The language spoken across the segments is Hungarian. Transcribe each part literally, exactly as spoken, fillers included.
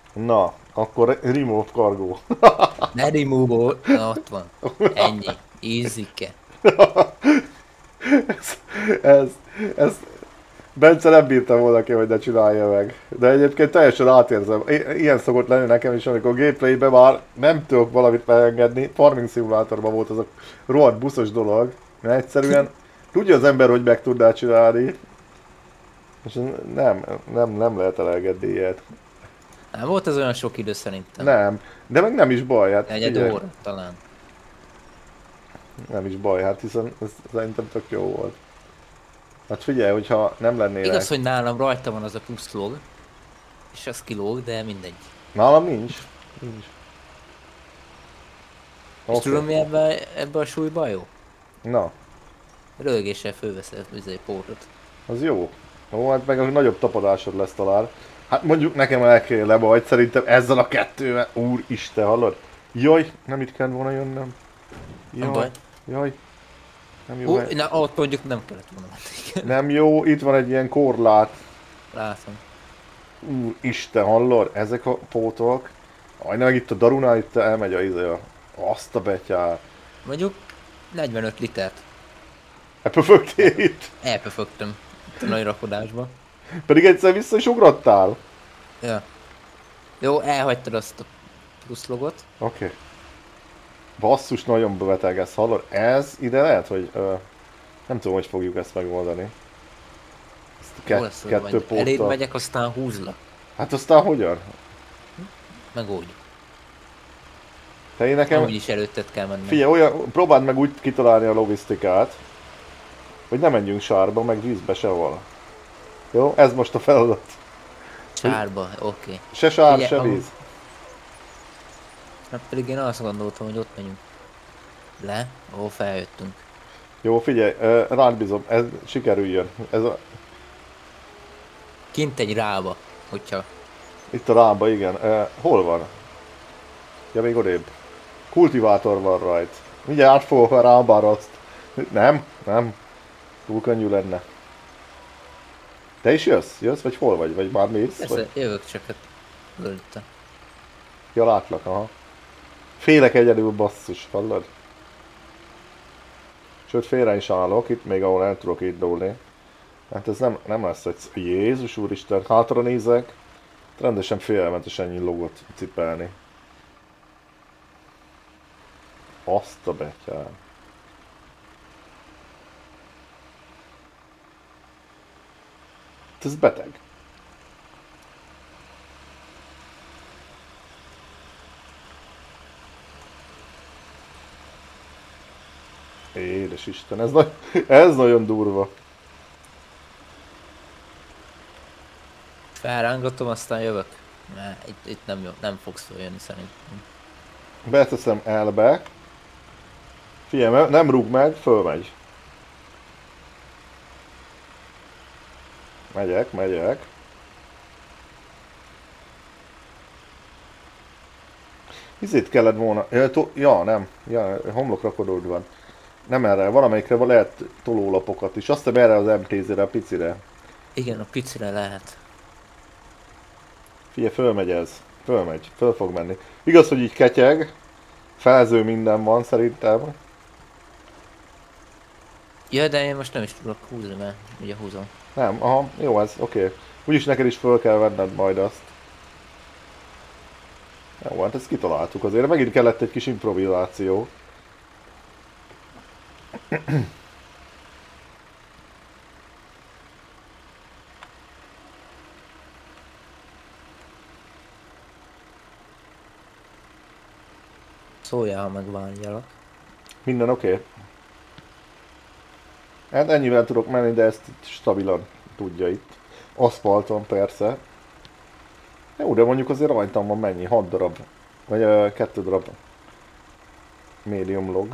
Na, akkor remove cargo. Ne remove, na ott van. Ennyi. Easyke. ez, ez, ez, Bence nem bírta volna ki, hogy ne csinálja meg. De egyébként teljesen átérzem. I- ilyen szokott lenni nekem is, amikor gameplayben már nem tudok valamit megengedni. Farming Simulatorban volt az a rohadt buszos dolog. Mert egyszerűen tudja az ember, hogy meg tudná csinálni. És nem, nem, nem lehet elengedni ilyet. Nem volt ez olyan sok idő szerintem. Nem, de meg nem is baj, hát Negyed figyelj, óra talán. nem is baj, hát hiszen ez szerintem tök jó volt. Hát figyelj, hogyha nem lennének... Igaz, hogy nálam rajta van az a plusz log. És az kilóg, de mindegy. Nálam nincs. Nincs. És Oké. tudom mi ebbe, ebbe a súlyba jó? Na, Rögéssel fölveszed vizé pótot. az jó. Ó, hát meg a nagyobb tapadásod lesz talán. Hát mondjuk nekem el kell lebajt, szerintem ezzel a kettővel. Úristen, hallod? Jaj, nem itt kellett volna jönnöm. Nem baj. Jaj, jaj. Nem jó. Hú, hely. na ott mondjuk nem kellett volna menni. Nem jó, itt van egy ilyen korlát. Látom. Úristen, hallod? Ezek a pótok. Aj, meg itt a Darunál itt elmegy a izé a... Azt a betyár. Mondjuk negyvenöt litert. Elpöfögtél itt. Elpöfögtem. Itt a nagy rakodásba. Pedig egyszer vissza is ugrottál. Ja. Jó, elhagytad azt a plusz logot. Oké. Okay. Basszus, nagyon beteg ez, hallod? Ez ide lehet, hogy... Ö, nem tudom, hogy fogjuk ezt megoldani. Ezt a Jó ke lesz, hogy kettő majd eléd póttal. megyek, aztán húzlak. Hát aztán hogyan? Megoldjuk. Te én nekem... Amúgy is előtted kell mennem. Figyelj, olyan, próbáld meg úgy kitalálni a logisztikát, hogy ne menjünk sárba, meg vízbe sehol. Jó? Ez most a feladat. Csárba, oké. Okay. Se sár, Figyelj, se amúgy- víz. Hát pedig én azt gondoltam, hogy ott megyünk. Le? Ó, feljöttünk. Jó, figyelj, ö, rád bízom, ez sikerüljön. Ez a, Kint egy rába, hogyha... itt a lába, igen. Ö, hol van? Ja, még odébb. Kultivátor van rajt. Mindjárt át fogok a rábára azt. Nem, nem. Túl könnyű lenne. Te is jössz? Jössz, vagy hol vagy? Vagy már mész? Persze, Vagy... jövök csak hát előtte. Ja, látlak, aha. Félek egyedül, basszus, hallod? Sőt, félre is állok, itt még ahol el tudok indulni. Hát ez nem, nem lesz egy... Jézus úristen, hátra nézek. Rendesen félelmetes ennyi logot cipelni. Azt a betyár. Ez beteg. Édes Isten, ez, nagy, ez nagyon durva. Felrángatom, aztán jövök. Ne, itt, itt nem jó, nem fogsz följönni szerintem. Beteszem elbe. Figyelj, nem rúg meg, fölmegy. Megyek, megyek. Izét kellett volna... Ja, to... ja nem. Ja, homlokrakodód van. Nem erre, valamelyikre lehet tolólapokat is. Azt hiszem erre az em té zére, a picire. Igen, a picire lehet. Figyelj, fölmegy ez. Fölmegy, föl fog menni. Igaz, hogy így ketyeg. Felző minden van szerintem. Ja, de én most nem is tudok húzni, mert ugye húzom. Nem, aha, jó ez, oké. Okay. Úgyis neked is föl kell venned majd azt. Jó, hát ezt kitaláltuk azért. Megint kellett egy kis improvizáció. Szóljál, ha megvárjalak. Minden oké. Okay. Hát ennyivel tudok menni, de ezt stabilan tudja itt. Aszfalton persze. Jó, de mondjuk azért rajtam van mennyi? hat darab. Vagy uh, kettő darab. Medium log.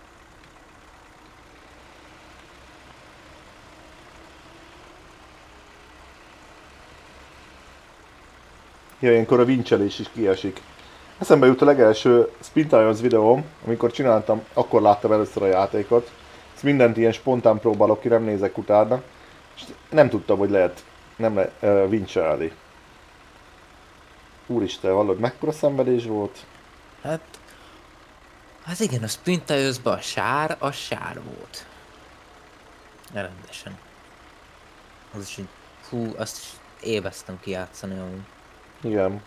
Ja, ilyenkor a vincselés is kiesik. Eszembe jut a legelső Spintions videóm, amikor csináltam, akkor láttam először a játékot. Ezt mindent ilyen spontán próbálok ki, nem nézek utána. És nem tudtam, hogy lehet, nem lehet uh, vincselni. Úristen, hallod, mekkora szenvedés volt? Hát, hát igen, a Splinter a sár, a sár volt. Rendesen. Az is egy, hú, azt is élveztem kijátszani amúgy. Igen.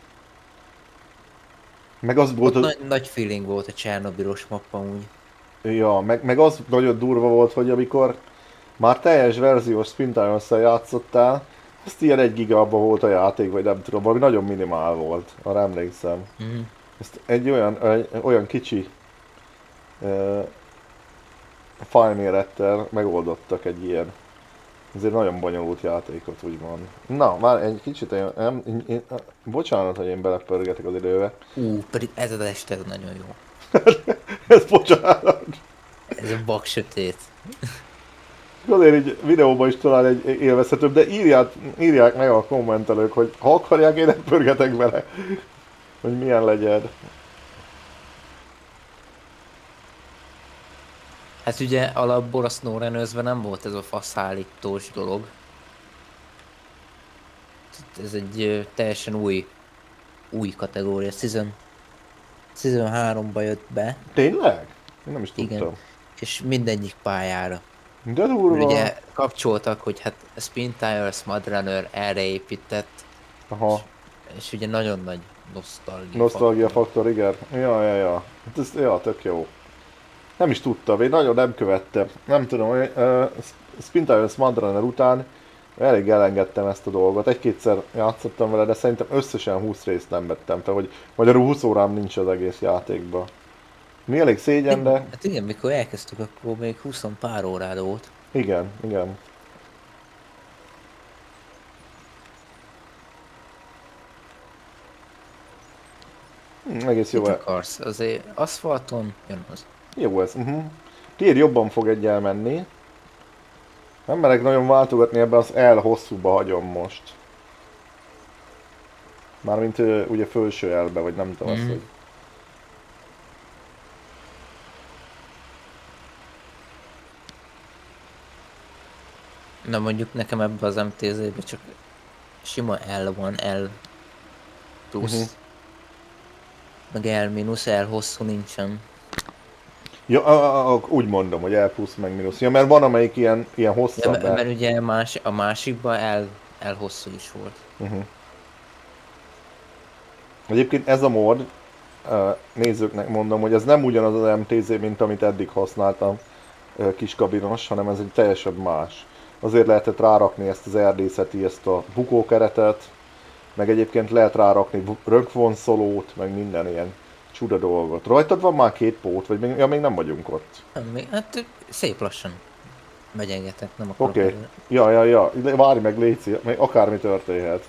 Meg az volt, Ott az... nagy, nagy feeling volt a Csernobilos mappa úgy. Ja, meg, meg az nagyon durva volt, hogy amikor már teljes verziós Spintires-szel játszottál, azt ilyen egy gigában volt a játék, vagy nem tudom, valami nagyon minimál volt, arra emlékszem. Mm. Ezt egy olyan, egy, olyan kicsi uh, fájlmérettel megoldottak egy ilyen, ezért nagyon bonyolult játékot, úgymond. Na, már egy kicsit, én, nem, én, én, bocsánat, hogy én belepörgetek az időbe. Ú, pedig ez az este ez nagyon jó. Ez bocsánat. Ez a baksötét. Azért így videóban is talán egy élvezhetőbb, de írják, írják meg a kommentelők, hogy ha akarják, én nem pörgetek bele, hogy milyen legyen. Hát ugye alapból a SnowRunner-ben nem volt ez a faszállítós dolog. Ez egy ö, teljesen új, új kategória. Season, Season háromba jött be. Tényleg? Én nem is tudtam. Igen. És mindegyik pályára. De durva. Ugye kapcsoltak, hogy hát Spin Tires, Mudrunner erre épített. Aha. És ugye nagyon nagy nosztalgia. Nosztalgia faktor, igen. Ja, ja, ja. Hát ez, ja, tök jó. Nem is tudtam, én nagyon nem követtem. Nem tudom, hogy uh, Spin Tires Mudrunner után elég elengedtem ezt a dolgot. Egy-kétszer játszottam vele, de szerintem összesen húsz részt nem vettem fel, hogy magyarul húsz órám nincs az egész játékban. Mi elég szégyen, de Hát igen, mikor elkezdtük, akkor még húsz pár órád volt. igen, igen. Hm, egész jó. Mit akarsz? Azért aszfalton jön az. Jó ez. Uh-huh. Tiéd jobban fog egy elmenni. Nem merek nagyon váltogatni, ebben az L hosszúba hagyom most. Mármint ö, ugye felső elbe, vagy nem tudom azt, Mhm. hogy... Na mondjuk nekem ebbe az em té zé-be csak sima L van, L plusz. Mhm. Meg L mínusz, L hosszú nincsen. Ja, a, a, a, úgy mondom, hogy L plusz meg mínusz. Ja, mert van amelyik ilyen, ilyen Ja, hosszabb. mert, mert ugye más, a másikban L, L hosszú is volt. Uh-huh. Egyébként ez a mód, uh, nézőknek mondom, hogy ez nem ugyanaz az em té zé, mint amit eddig használtam, uh, kiskabinos, hanem ez egy teljesen más. Azért lehetett rárakni ezt az erdészeti, ezt a bukókeretet, meg egyébként lehet rárakni rögvonszolót, meg minden ilyen csuda dolgot. Rajtad van már két pót, vagy még, ja, még nem vagyunk ott. Nem, még, hát szép lassan megyengetek, nem akarok. Oké. Okay. előre. Ja, ja, ja. Várj meg, Léci, még akármi történhet.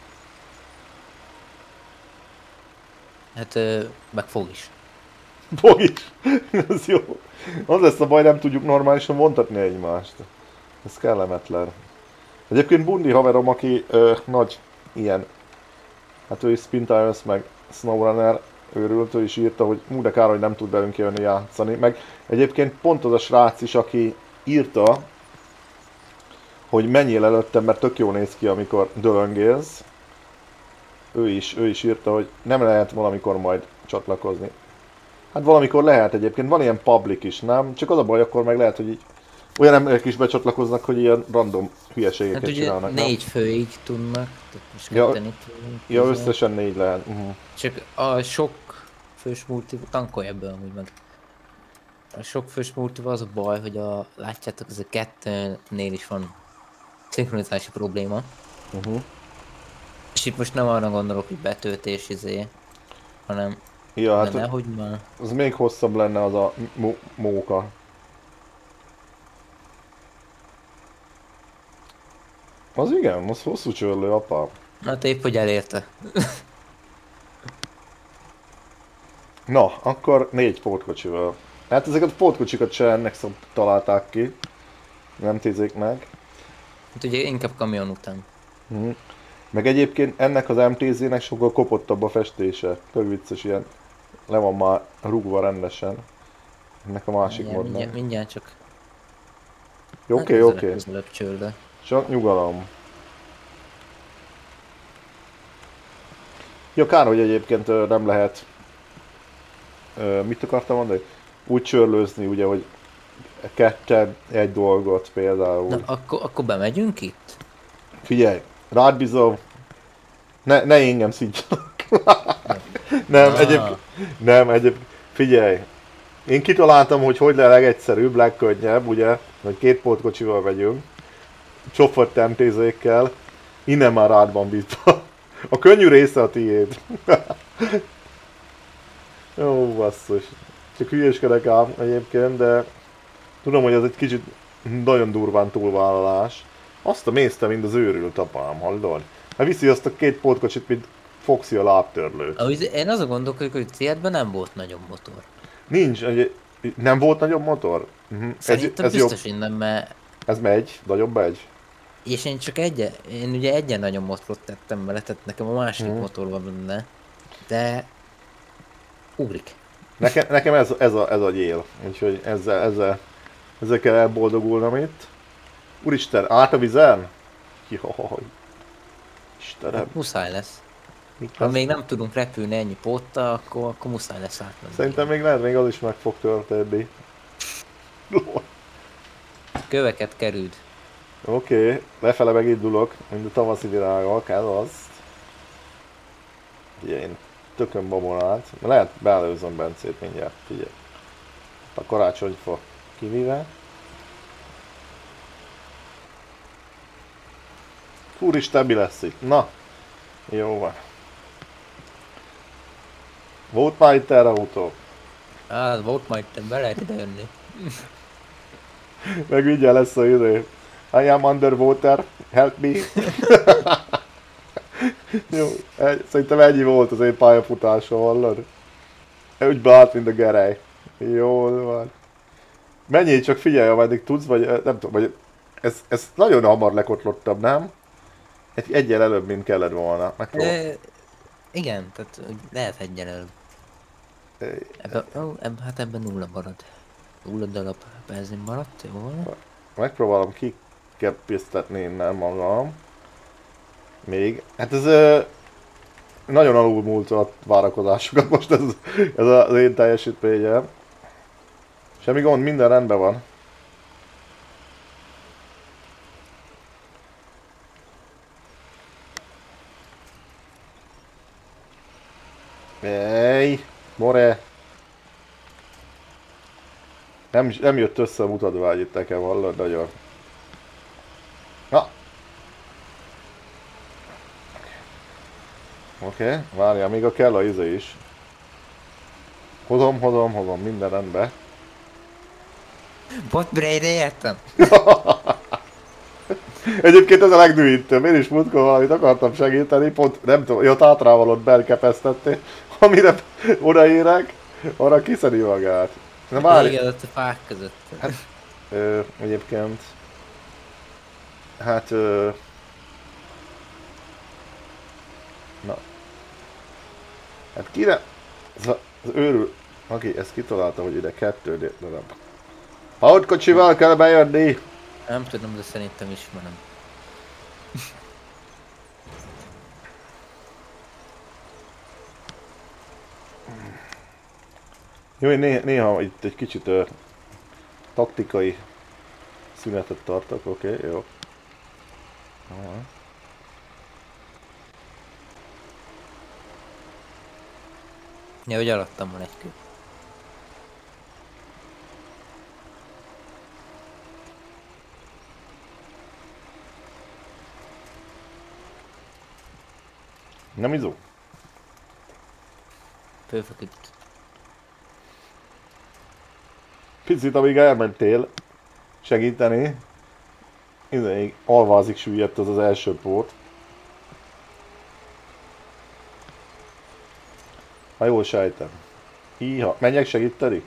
Hát ö, meg fog is. Fog is. Ez jó. Az lesz a baj, nem tudjuk normálisan vontatni egymást. Ez kellemetlen. Egyébként Bundi haverom, aki ö, nagy ilyen, hát ő is Spin Tires, meg SnowRunner őrült, ő is írta, hogy mú, de kár, hogy nem tud velünk jönni játszani. Meg egyébként pont az a srác is, aki írta, hogy menjél előttem, mert tök jó néz ki, amikor dölöngélsz. Ő is, ő is írta, hogy nem lehet valamikor majd csatlakozni. Hát valamikor lehet egyébként, van ilyen public is, nem? Csak az a baj, akkor meg lehet, hogy így olyan emberek is becsatlakoznak, hogy ilyen random hülyeségeket Hát ugye csinálnak, nem? négy főig tudnak, tehát most Ja, ketten itt vagyunk, Ja, tízen. összesen négy lehet. Uh-huh. Csak a sok fős multi, tankolj ebből amúgy meg. A sok fős multival az a baj, hogy a, látjátok, ez a kettőnél is van szinkronizási probléma. Uh-huh. És itt most nem arra gondolok, hogy betöltés izé, hanem Ja, de hát nehogy már. az még hosszabb lenne az a mó- móka. Az igen, az hosszú csörlő, apa. Hát épp, hogy elérte. Na, akkor négy pótkocsival. Hát ezeket a pótkocsikat se ennek szab találták ki. Nem tézzék meg. Hát ugye inkább kamion után. Uh-huh. Meg egyébként ennek az em té zének sokkal kopottabb a festése. Tök vicces, ilyen le van már rúgva rendesen. Ennek a másik Mindjárt, modnak. mindjárt, mindjárt csak. Jó, hát oké, közelebb- oké. közelebb csörde. Csak nyugalom. Ja, kár, hogy egyébként ö, nem lehet, ö, mit akartam mondani? Úgy csörlőzni, ugye, hogy ketten egy dolgot Na, például. akkor, akkor bemegyünk itt? Figyelj, rád bízom, ne, ne engem szidjanak. Jó. Nem, egyébként, Ah, nem, egyébként, figyelj, én kitaláltam, hogy hogy le legegyszerűbb, legkönnyebb, ugye, hogy két pótkocsival megyünk, csoport temtézékkel, innen már rád van bízva. A könnyű része a tiéd. Jó, basszus. Csak hülyéskedek ám egyébként, de tudom, hogy ez egy kicsit nagyon durván túlvállalás. Azt a mézte, mint az őrült apám, hallod? Hát viszi azt a két pótkocsit, mint Foxy a lábtörlőt. ahogy én azon gondolkodok, hogy Seatben nem volt nagyobb motor. Nincs, egy, nem volt nagyobb motor? Uh-huh. Ez, Szerintem ez jobb, biztos, hogy nem, mert... ez megy, nagyobb megy. És én csak egy, én ugye egyen nagyobb motort tettem vele, tehát nekem a második Mhm. motor van benne. De... ugrik. Nekem, nekem ez, ez, a, ez a gyél, úgyhogy ezzel, ezzel, ezzel kell elboldogulnom itt. Úristen, át a vizen? Jaj, Istenem. Muszáj lesz. Mit Ha lesz? még nem tudunk repülni ennyi póttal, akkor, akkor muszáj lesz átmenni. Szerintem még lehet, még az is meg fog történni. Köveket kerüld. Oké, okay, lefele megindulok, mint a tavaszi virágok, ez az. Ugye én tökön babonát. Lehet beelőzöm Bencét mindjárt, figyelj. A karácsonyfa kivive. Úristen, mi lesz itt? Na, jó van. Volt már itt erre autó? Á, volt majd te be lehet ide jönni. Meg mindjárt lesz a idő. I am underwater, help me. Jó, egy, szerintem ennyi volt az én pályafutásom, hallod? Úgy beállt, mint a gerej. Jól van. Menjél, csak figyelj, ameddig tudsz, vagy eh, nem tudom, vagy ez, ez nagyon hamar lekotlottam, nem? Egy egyen előbb, mint kellett volna. Megpróbál. E, igen, tehát hogy lehet egyen előbb. Ebben, ó, ebben, hát ebben nulla marad. Nulla darab benzin maradt, jó van. Megpróbálom kikepisztetni innen magam. Még. Hát ez ö, nagyon alulmúlt a várakozásokat most ez, ez az én teljesítményem. Semmi gond, minden rendben van. Ej, more! Nem, nem jött össze a mutatvány itt nekem, hallod, nagyon. Na! Oké, okay, várjál, még a kell a izé is. Hozom, hozom, hozom, minden rendben. Bot Braille-re értem. Egyébként ez a legdühítőbb, én is múltkor valamit akartam segíteni, pont nem tudom, jött átrávalott belkepesztettél, amire odaérek, arra kiszedi magát. Na várj, Igen, ott a fák között. hát, ö, egyébként, hát, ö, na, hát kire, ez a, az őrül, aki ezt kitalálta, hogy ide kettő darab. Autkocsival kell bejönni! Nem tudom, de szerintem ismerem. Jó, én néha, néha itt egy kicsit ö, taktikai szünetet tartok, oké, okay, jó. Aha. Ja, hogy alattam van egy kő. Nem izó? Fölfeküdt. Picit, amíg elmentél segíteni, ideig alvázig süllyedt az az első pót. Ha jól sejtem. Híha, menjek segíteni?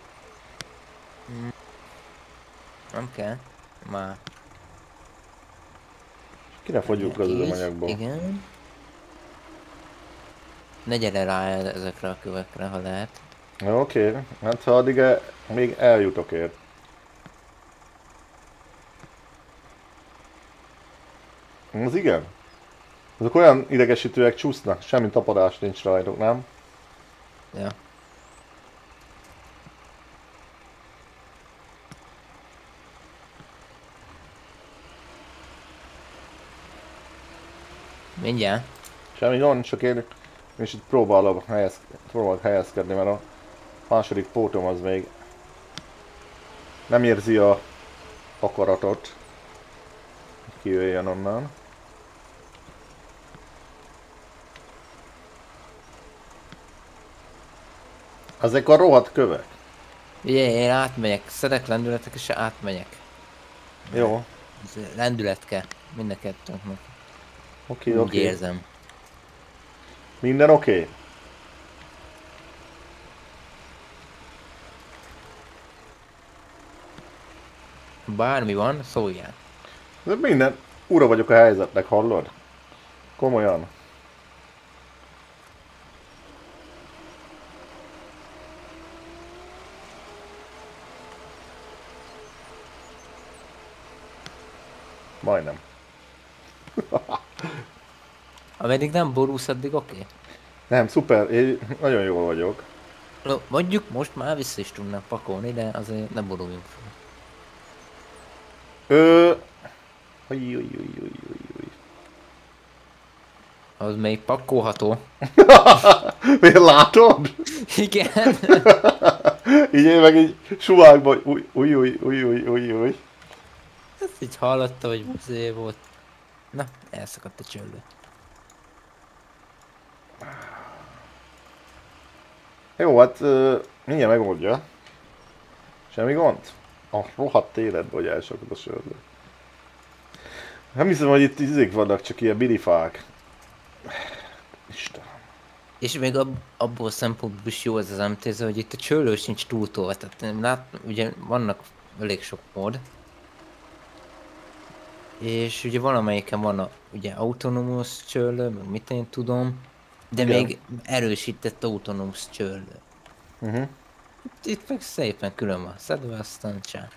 Nem kell. Már. Ki ne fogyjuk az Így, üzemanyagból. igen. Ne gyere rá ezekre a kövekre, ha lehet. Oké, okay. Hát ha addig el, még eljutok ért. Az igen? Azok olyan idegesítőek, csúsznak, semmi tapadás nincs rajtuk, nem? Ja. Mindjárt. Semmi gond, csak én és itt próbálok, helyez, próbálok helyezkedni, mert a második pótom az még nem érzi a akaratot, hogy kijöjjön onnan. Ezek a rohadt kövek. Ugye én átmegyek, szedek lendületek és átmegyek. Jó, Ez lendület kell, mind a kettőnknek. oké, Úgy oké. érzem. Minden oké? Bármi van, szóljál. De minden, ura vagyok a helyzetnek, hallod? Komolyan. Majdnem. Ameddig nem borulsz, addig oké. Okay. Nem, szuper, én nagyon jól vagyok. No, mondjuk most már vissza is tudnak pakolni, de azért ne boruljunk fel. Ö... Ujj, ujj, ujj, ujj, ujj, ujj. Az még pakolható. Miért látod? Igen. Így én meg így suvákban, új, új, új, új, új, új, új. Ezt így hallotta, hogy azért volt. Na, elszakadt a csőlő. Jó, hát uh, mindjárt megoldja. Semmi gond? A rohadt életben, hogy elsakad a sördő. Nem hiszem, hogy itt izék vannak, csak ilyen birifák. Istenem. És még ab, abból a szempontból is jó ez az em té zé, hogy itt a csőlő sincs túltolva. Tehát lát, ugye vannak elég sok mód. És ugye valamelyiken van a, ugye autonómus csőlő, meg mit én tudom. De Igen. még erősített autonómus csőlő. Uh-huh. Itt, itt meg szépen külön van szedve, aztán csá.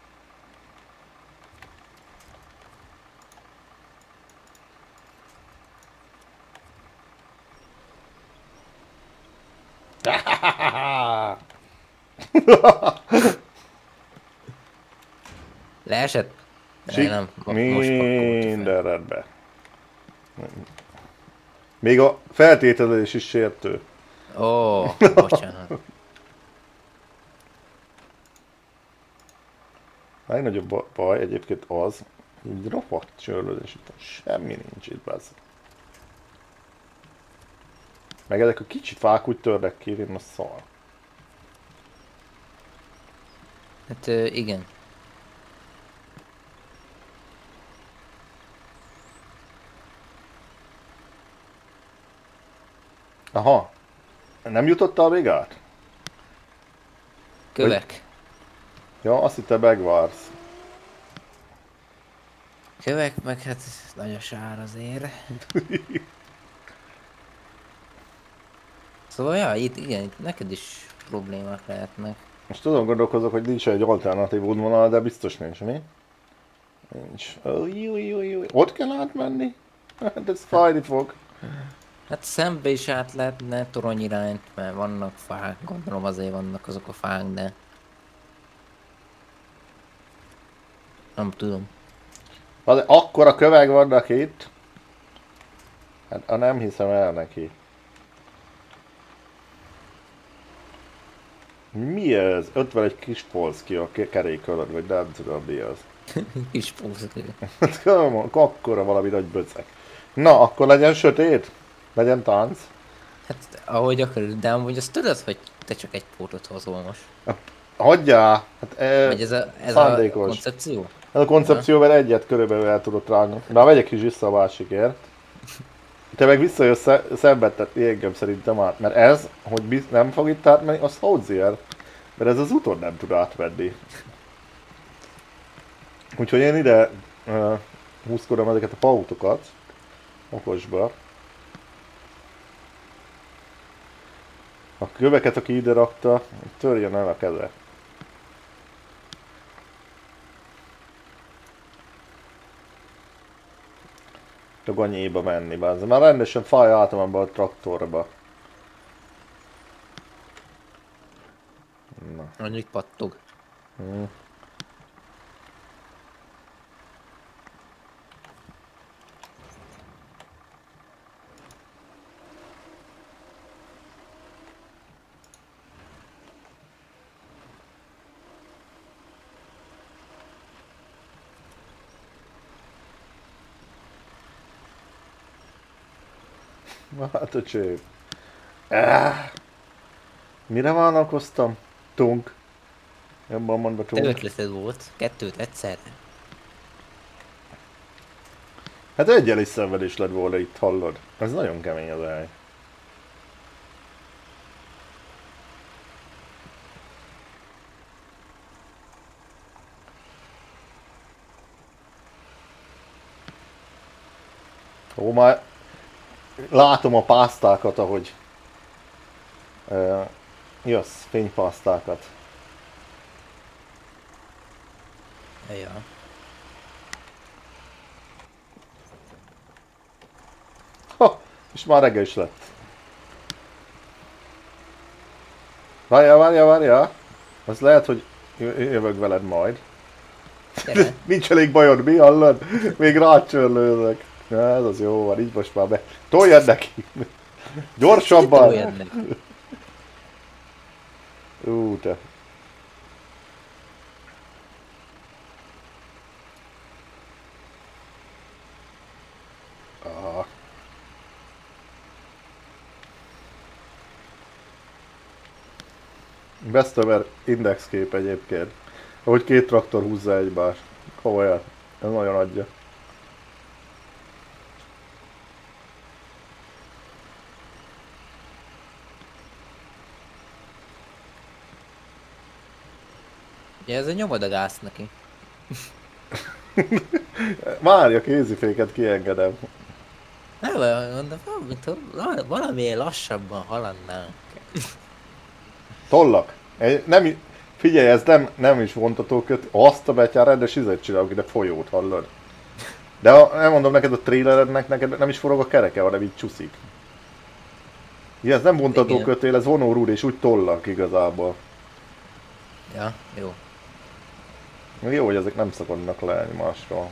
Leesett? Sik, Nem, mo- most pakolta fel. minden rendben. Még a feltételezés is sértő. Ó, bocsánat. A legnagyobb ba- baj egyébként az, így rohadt csörlődés itt van. Semmi nincs itt, bazd. Meg ezek a kicsit fák úgy törnek ki, én a szar. Hát ö, igen. Aha. Nem jutottál még át? Kövek. Ja, azt hittem megvársz. Kövek, meg hát nagy a sár azért. Szóval ja, itt igen, itt neked is problémák lehetnek. Most tudom gondolkozok, hogy nincs egy alternatív útvonal, de biztos nincs, mi? Nincs. Új, új, új, új. Ott kell átmenni? Hát ez fájni fog. Hát szembe is át lehetne torony irányt, mert vannak fák, gondolom azért vannak azok a fák, de... Nem tudom. Az, akkora kövek vannak itt. Hát a nem hiszem el neki. Mi ez? Ott van egy kis polszki a ke- kerék alatt, vagy nem tudom mi az. Kis pózak. Hát akkora valami nagy böcek. Na, akkor legyen sötét? Legyen tánc? Hát ahogy akarod, de amúgy azt tudod, hogy te csak egy pótot hozol most. Hagyjál! Hát e, Vagy ez a, ez a szándékos. koncepció? Ez a koncepció, mert egyet körülbelül el tudott rágni. Na, megyek is vissza a másikért. Te meg visszajössz sze- szenvedtetni engem szerintem át. Mert ez, hogy biz- nem fog itt átmenni, az Hozier. Mert ez az úton nem tud átvenni. Úgyhogy én ide uh, húzkodom ezeket a pautokat. Okosba. A köveket, aki ide rakta, törjön el a keze. tudok annyiba menni, bázz. Már rendesen fáj álltam ebbe a traktorba. Na. Annyit pattog. Hmm. Hát a cső. Ah. Mire vállalkoztam? Tunk. Jobban mondva Te tunk. ötleted volt, kettőt egyszerre. Hát egyel is szenvedés lett volna itt, hallod? Ez nagyon kemény az hely. Ó, már látom a pásztákat, ahogy uh, jössz, fénypásztákat. Ja. Ha, és már reggel is lett. Várjál, várjál, várjál. Az lehet, hogy jövök veled majd. Nincs elég bajod, mi hallod? Még rácsörlőzök. Ja, ez az jó van, így most már be. Toljad neki! Gyorsabban! Toljad neki. Ú, te. Ah. Best ever index kép egyébként. Ahogy két traktor húzza egymást. Komolyan. Ez nagyon adja. Ja, ez a nyomod a gázt neki. Várj, a kéziféket kiengedem. Nem, mondom, valamit- valami lassabban haladnánk. Tollak. Egy- Nem, figyelj, ez nem, nem is vontató köt. Azt a betyár rendes izet csinálok ide folyót, hallod? De a, nem mondom neked, a trailerednek neked nem is forog a kereke, hanem így csúszik. Igen, ez nem vontató Igen. kötél, ez vonórúd és úgy tollak igazából. Ja, jó. Még jó, hogy ezek nem szakadnak le egymásról.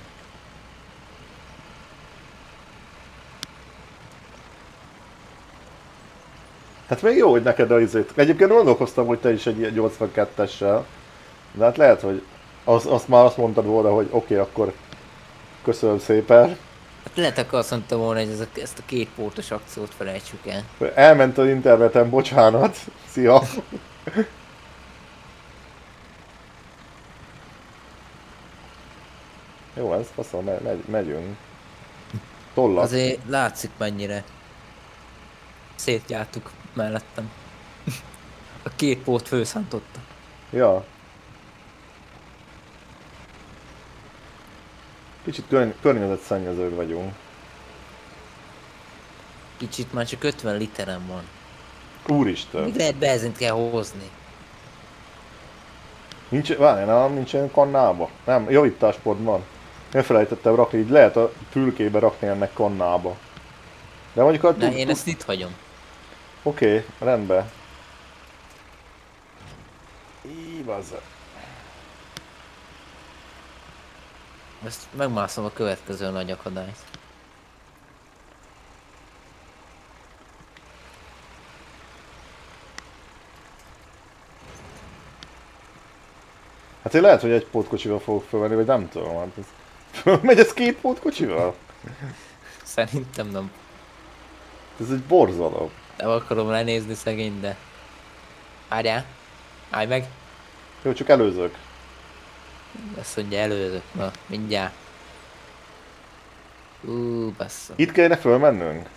Hát még jó, hogy neked a izét. Egyébként gondolkoztam, hogy te is egy ilyen nyolcvankettessel. De hát lehet, hogy az, azt már azt mondtad volna, hogy oké, okay, akkor köszönöm szépen. Hát lehet, akkor azt mondtam volna, hogy ez a, ezt a két pótos akciót felejtsük el. Elment az interneten, bocsánat. Szia! Jó, ez faszom, me megy, megyünk. Tollak. Azért látszik mennyire szétjártuk mellettem. A két pót főszántotta. Ja. Kicsit körny környezetszennyezők vagyunk. Kicsit már csak ötven literem van. Úristen. Még lehet benzint kell hozni. Nincs, várj, nálam nincsen kannába. Nem, javításpont van. Elfelejtettem rakni, így lehet a fülkébe rakni ennek kannába. De mondjuk a... De én ezt itt hagyom. Oké, okay, rendben. Így bazza. Ezt megmászom a következő nagy akadályt. Hát én lehet, hogy egy pótkocsival fogok fölvenni, vagy nem tudom. Hát ez... Megy ez két pótkocsival? Szerintem nem. Ez egy borzalom. Nem akarom lenézni szegény, de... Várjál! Állj meg! Jó, csak előzök. Azt mondja előzök. Na, mindjárt. Ú, bassza. Itt kellene fölmennünk?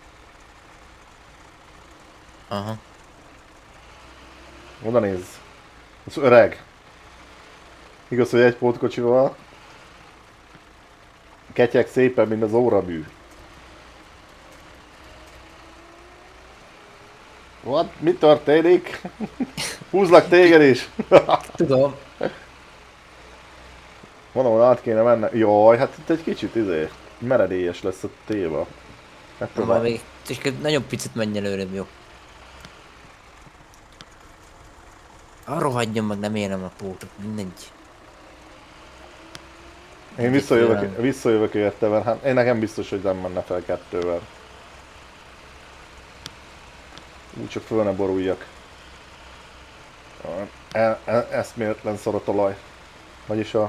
Aha. Oda nézz. Ez öreg. Igaz, hogy egy pótkocsival. Ketyeg szépen, mint az órabű. What? Mi történik? Húzlak téged is! Tudom. Valahol át kéne mennem. Jaj, hát itt egy kicsit izé. meredélyes lesz a téva. Na, Megpróbál. majd még csak nagyon picit menj előrébb, jó? Arra hagyjon meg, nem érem a pótot, mindegy. Én visszajövök, visszajövök érte, mert hát én nekem biztos, hogy nem menne fel kettővel. Úgy csak föl ne boruljak. E, e, eszméletlen szar a talaj. Vagyis a...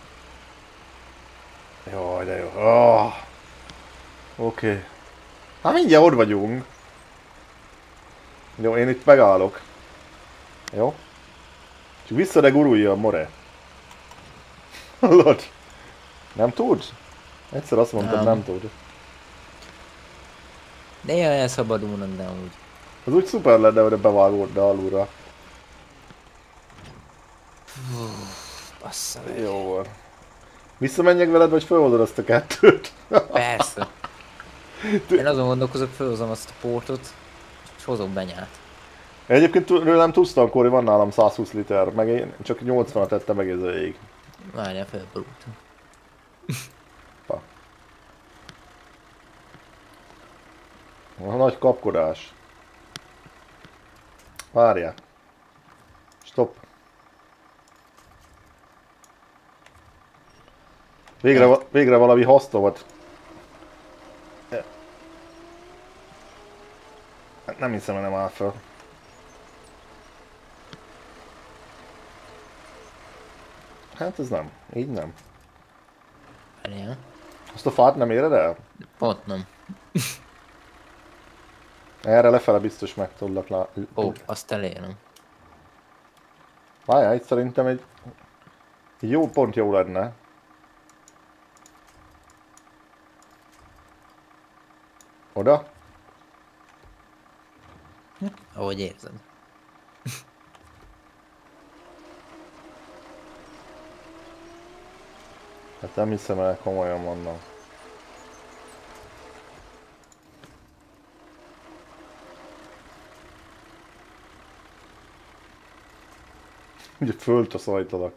Jaj, de jó. Oh. Oké. Okay. Hát mindjárt ott vagyunk. Jó, én itt megállok. Jó? Csak vissza, de gurulja a more. Hallod? Nem tud? Egyszer azt mondtad, nem, nem tud. Néha elszabadulnak, de amúgy. Az úgy szuper lenne, hogy bevágódna alulra. Bassza meg. Jó van. Visszamenjek veled, vagy feloldod azt a kettőt? Persze. Én azon gondolkozok, felhozom azt a pórtot, és hozok benyát. Egyébként nem tudsz tankolni, van nálam száz húsz liter, meg én csak nyolcvanat tettem meg ez a ég. Várjál, felborultam. A nagy kapkodás. Várjál. Stop. Végre, végre valami hasztovat. Nem hiszem, hogy nem áll fel. Hát ez nem. Így nem. Várjál. Azt a fát nem éred el? Pont nem. Erre lefele biztos meg tudlak lá... Ó, azt elérem. Várjál, itt szerintem egy... egy jó pont jó lenne. Oda? Ahogy érzed. Hát nem hiszem el, komolyan mondom. Ugye föltaszajtalak.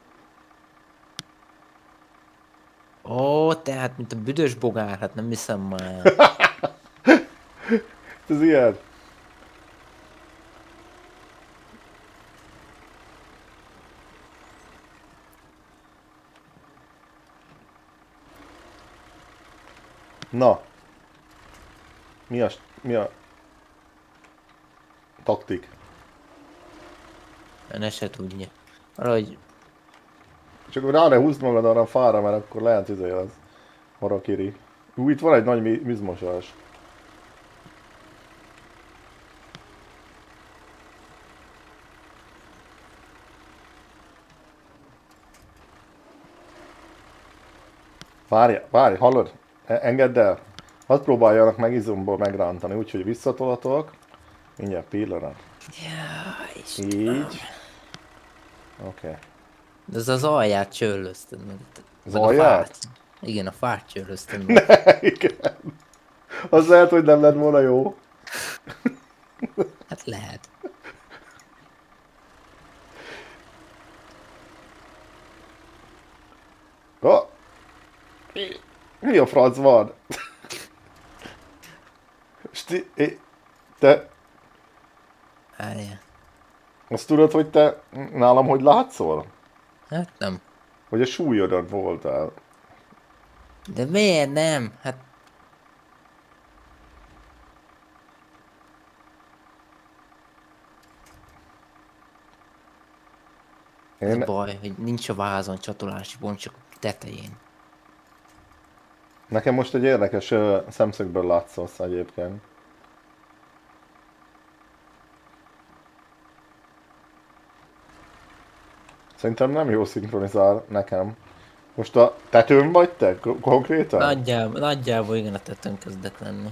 Ó, tehát mint a büdös bogár, hát nem hiszem már. Ez ilyen. Na. Mi a, mi a taktik? Ne se tudja. Valahogy Csak rá ne húzd magad arra a fára, mert akkor lehet izé az harakiri. Ú, itt van egy nagy mi- vízmosás. Várj, várj, hallod? E- engedd el. Hadd próbáljanak meg izomból megrántani, úgyhogy visszatolatok. Mindjárt pillanat. jaj, Így. Oké. Okay. de ez az alját csörlözted meg. Az meg a alját? fát. Igen, a fát csörlözted meg. Igen. Az lehet, hogy nem lett volna jó. Hát lehet. Oh. Mi a franc van? Sti é- te Várjál. azt tudod, hogy te nálam hogy látszol? Hát nem. Hogy a súlyodon voltál. De miért nem? Hát ez Én, a baj, hogy nincs a vázon csatolási pont, csak a tetején. nekem most egy érdekes ö, szemszögből látszolsz egyébként. Szerintem nem jó szinkronizál nekem. Most a tetőn vagy te ko- konkrétan? Nagyjából, nagyjából igen, a tetőn kezdek lenni.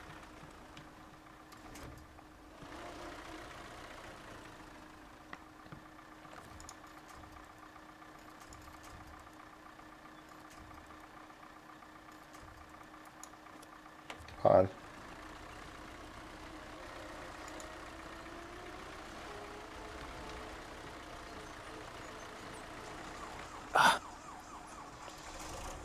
Hát.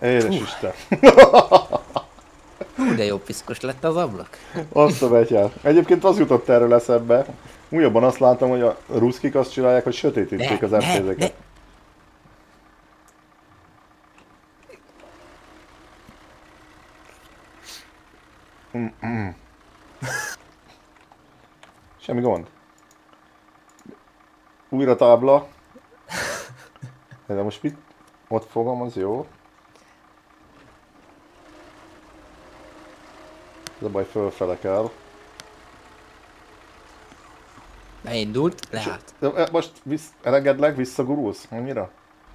Édes Isten. Hú, de jó piszkos lett az ablak. Azt a betyár. Egyébként az jutott erről eszembe. Újabban azt látom, hogy a ruszkik azt csinálják, hogy sötétítik az ne, em té ne. zeket. Semmi gond. Újra tábla. De most mit? Ott fogom, az jó. Ez a baj, fölfele kell. Beindult, lehet. De most visz, elengedlek, visszagurulsz? Annyira?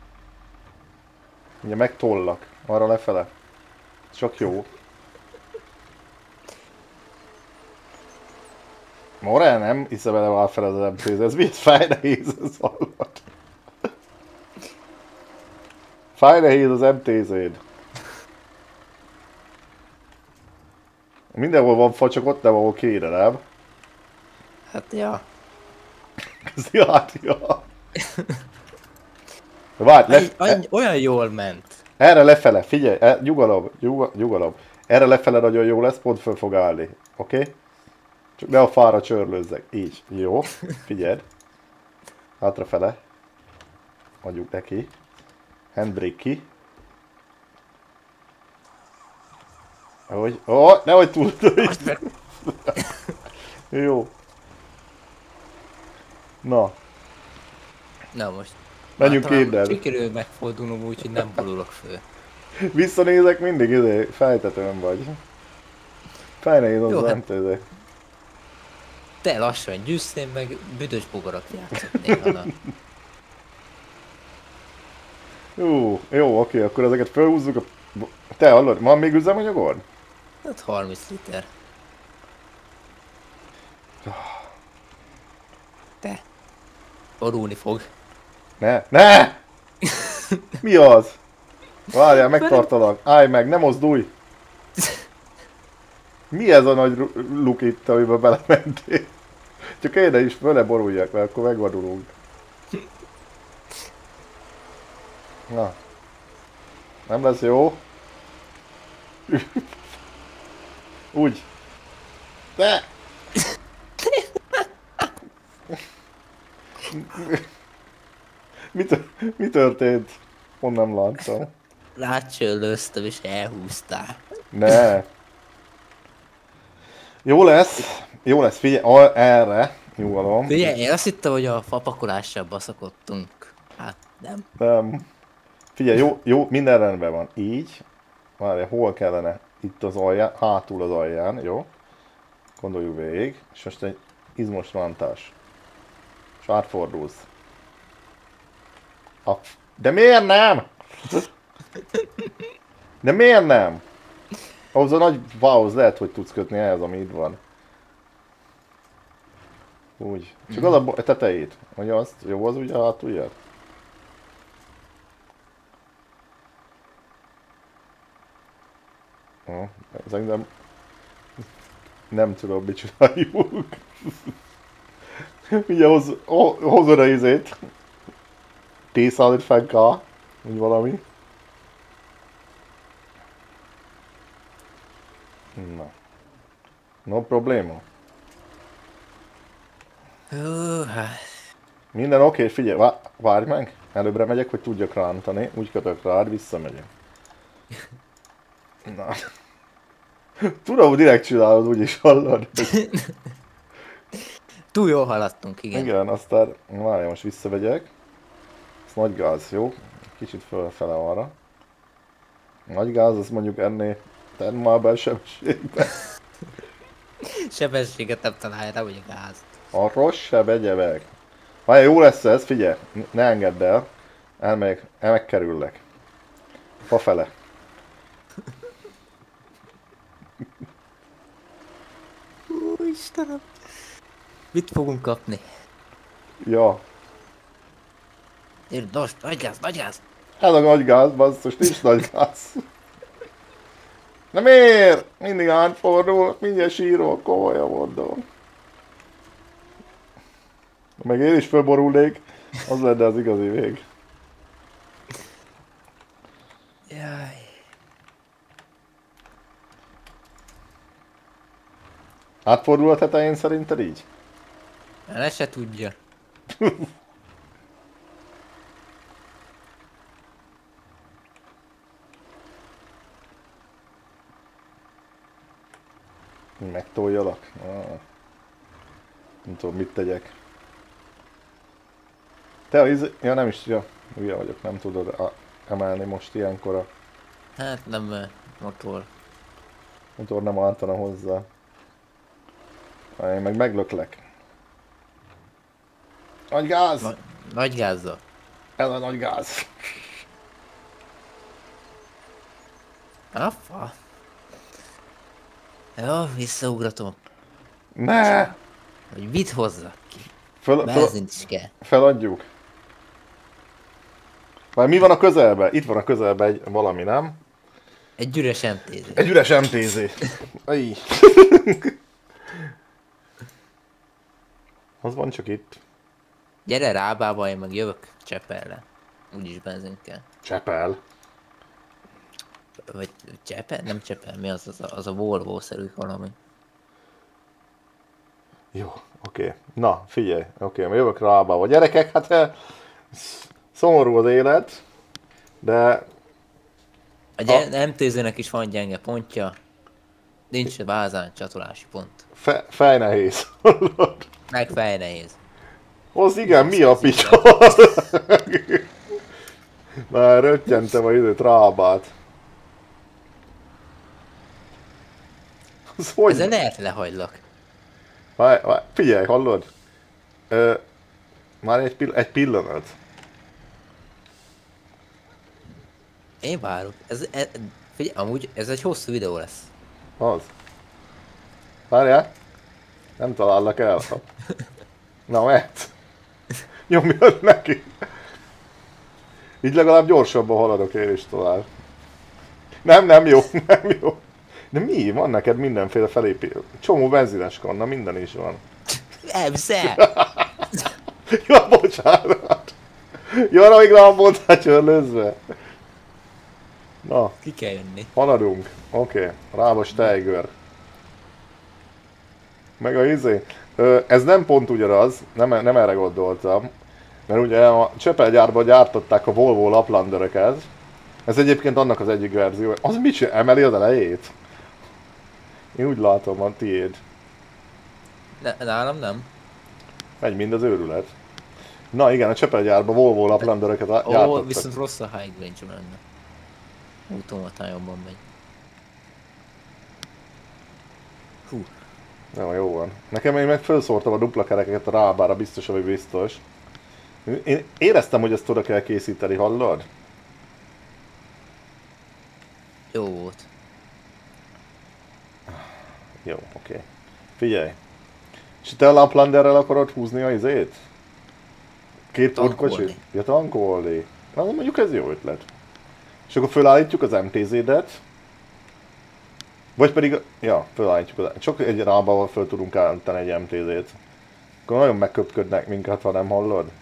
Ugye megtollak. Arra lefele. Csak jó. More, nem hiszem el a fel az em té zé, ez mit fáj nehéz az alatt. Fáj nehéz az em té zéd. Mindenhol van fa, csak ott nem, ahol kéne, nem? Hát ja. Ez járja. Várj, le, Egy, egy, olyan jól ment. erre lefele, figyelj, e, nyugalom, nyugalom, nyugalom. Erre lefele nagyon jó lesz, pont föl fog állni, oké? Okay? Csak ne a fára csörlőzzek, így, jó, figyeld. Hátrafele. Adjuk neki. Handbrake ki. Ahogy, ó, oh, nehogy túl. Jó. Na, Na most. menjünk talán kéddel. Sikerül megfordulnom úgy, hogy nem borulok föl. Visszanézek, mindig izé, fejtetőn vagy. Fejnehéz az Jó, hát- em té zé. Te lassan gyűjsz, én meg büdös bogarat játszok néha. Jó, jó, oké, akkor ezeket felhúzzuk a... Te hallod, van még üzemanyagod? Hát harminc liter. Te. Borulni fog. Ne, ne! Mi az? Várjál, megtartalak. Állj meg, ne mozdulj! Mi ez a nagy luk itt, amiben belementél? Csak én is vele boruljak, mert akkor megvadulunk. Na. Nem lesz jó? Úgy. De! Mi, tör- mi történt? Pont nem láttam. Rácsöllöztem és elhúztál. Ne. Jó lesz. Jó lesz, figyelj, al- erre. Nyugalom. Figyelj, én azt hittem, hogy a fapakolással baszakodtunk. Hát nem. Nem. Figyelj, jó, jó, minden rendben van. Így. Várj, hol kellene? Itt az alján, hátul az alján, jó? Gondoljuk végig. És most egy izmos rántás. És átfordulsz. A... De miért nem? De miért nem? Ahhoz a nagy vához lehet, hogy tudsz kötni ehhez, ami itt van. Úgy. Csak az a bo- tetejét. Hogy azt, jó az ugye a hátulját? Oh, ezek nem... Nem tudom, mit csináljuk. Ugye hoz, ho, hozod a izét. T-százötven K. Úgy valami. Na. No probléma. Hú, hát. Minden oké, okay, figyelj, vá- várj meg. Előbbre megyek, hogy tudjak rántani. Úgy kötök rád, visszamegyek. Na. Tudom, hogy direkt csinálod, úgyis hallod. Túl jól haladtunk, igen. Igen, aztán várj, most visszavegyek. Ez nagy gáz, jó? Kicsit fölfele arra. Nagy gáz, az mondjuk ennél termálben sebességben. Sebességet nem találja, nem vagy a gáz. A rossz se begye meg. Várj, jó lesz ez, figyelj, ne engedd el. Elmegyek, el megkerüllek. Fafele. Ó, Istenem. Mit fogunk kapni? Ja. Érd, most, nagy gáz, nagy gáz! Ez a nagy gáz, basszus, nincs nagy gáz. De miért? Mindig átfordul, mindjárt sírok, komolyan mondom. Meg én is fölborulnék, az lenne az igazi vég. Jaj. Átfordul a tetején szerinted így? El se tudja. Megtoljalak? Ah. Nem tudom, mit tegyek. Te a izé... Ja, nem is, ja, ugye vagyok, nem tudod a... emelni most ilyenkor a Hát nem ö, motor. motor nem ártana hozzá. Én meg meglöklek. Nagy gáz! Na, nagy gázzal. Ez a nagy gáz! Affa. Jó, visszaugratom. Ne! Hogy mit hozzak ki. Fel, fel, Benzint is kell. feladjuk. Már mi van a közelben? Itt van a közelben egy valami, nem? Egy üres em té zé. Egy üres em té zé. Aj. Az van csak itt. Gyere Rábába, én meg jövök Csepelre. Úgyis benzin kell. Csepel. Vagy Csepel? Nem Csepel, mi az? Az a, az a Volvo-szerű valami. Jó, oké. Okay. Na, figyelj. Oké, okay, jövök Rábába. Gyerekek, hát eh, szomorú az élet, de... A gy- em té zének is van gyenge pontja. Nincs vázán csatolási pont. Fe, fejnehéz. Meg fej nehéz. Az igen, mi a picsa? Már röttyentem a időt Rábát. Az hogy? Ezen lehet lehagylak. Várj, várj, figyelj, hallod? Ö, már egy, pill- egy pillanat. Én várok. Ez, ez, figyelj, amúgy ez egy hosszú videó lesz. Az. Várjál. Nem talállak el. Na, mert. Nyomjad neki. Így legalább gyorsabban haladok én is tovább. Nem, nem jó, nem jó. De mi? Van neked mindenféle felépítő. Csomó benzines kanna, minden is van. Ebsze! Ja, bocsánat. Jó, amíg rám mondtál csörlőzve. Na, Ki kell jönni. haladunk. Oké, okay. Rábas Tiger. Meg a izé. Ö, ez nem pont ugyanaz, nem, nem erre gondoltam. Mert ugye a Csepel gyárban gyártották a Volvo Laplandereket. Ez egyébként annak az egyik verzió. Az mit csinál? Emeli az elejét? Én úgy látom, a tiéd. Ne, nálam nem. Megy mind az őrület. Na igen, a Csepel gyárban Volvo Laplandereket Ó, gyártottak. viszont rossz a high range lenne. Automatán jobban megy. Hú. Jó, jó van. Nekem én meg felszórtam a dupla kerekeket a Rábára, biztos, hogy biztos. Én éreztem, hogy ezt oda kell készíteni, hallod? Jó volt. Jó, oké. Okay. Figyelj. És te a Laplanderrel akarod húzni a izét? Két Tankolni. pótkocsit? Ja, tankolni. Na, mondjuk ez jó ötlet. És akkor fölállítjuk az em té zédet. Vagy pedig, ja, fölállítjuk az... Csak egy Rábával föl tudunk állítani egy em té zét. Akkor nagyon megköpködnek minket, ha nem hallod.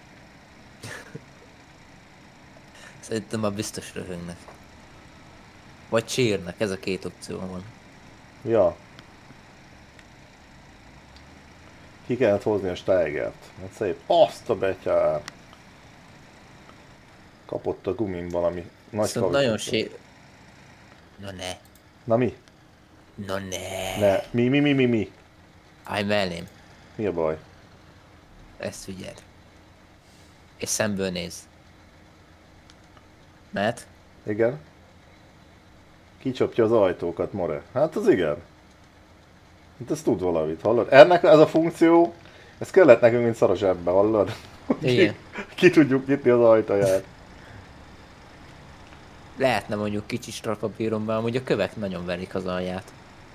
Szerintem már biztos röhögnek. Vagy sírnek, ez a két opció van. Ja. Ki kellett hozni a Steigert. Hát szép. Azt a betyár. Kapott a gumin valami nagy Viszont kavicsot. nagyon sér... Na ne. Na mi? Na ne. Ne. Mi, mi, mi, mi, mi? Állj mellém. Mi a baj? Ezt figyeld. És szemből néz. Mert? Igen? Kicsapja az ajtókat, more. Hát az igen. Hát ez tud valamit, hallod? Ennek ez a funkció, ez kellett nekünk, mint szar a zsebbe, hallod? Igen. Ki, ki tudjuk nyitni az ajtaját. Lehetne mondjuk kicsi strapapíromban, amúgy a kövek nagyon verik az alját.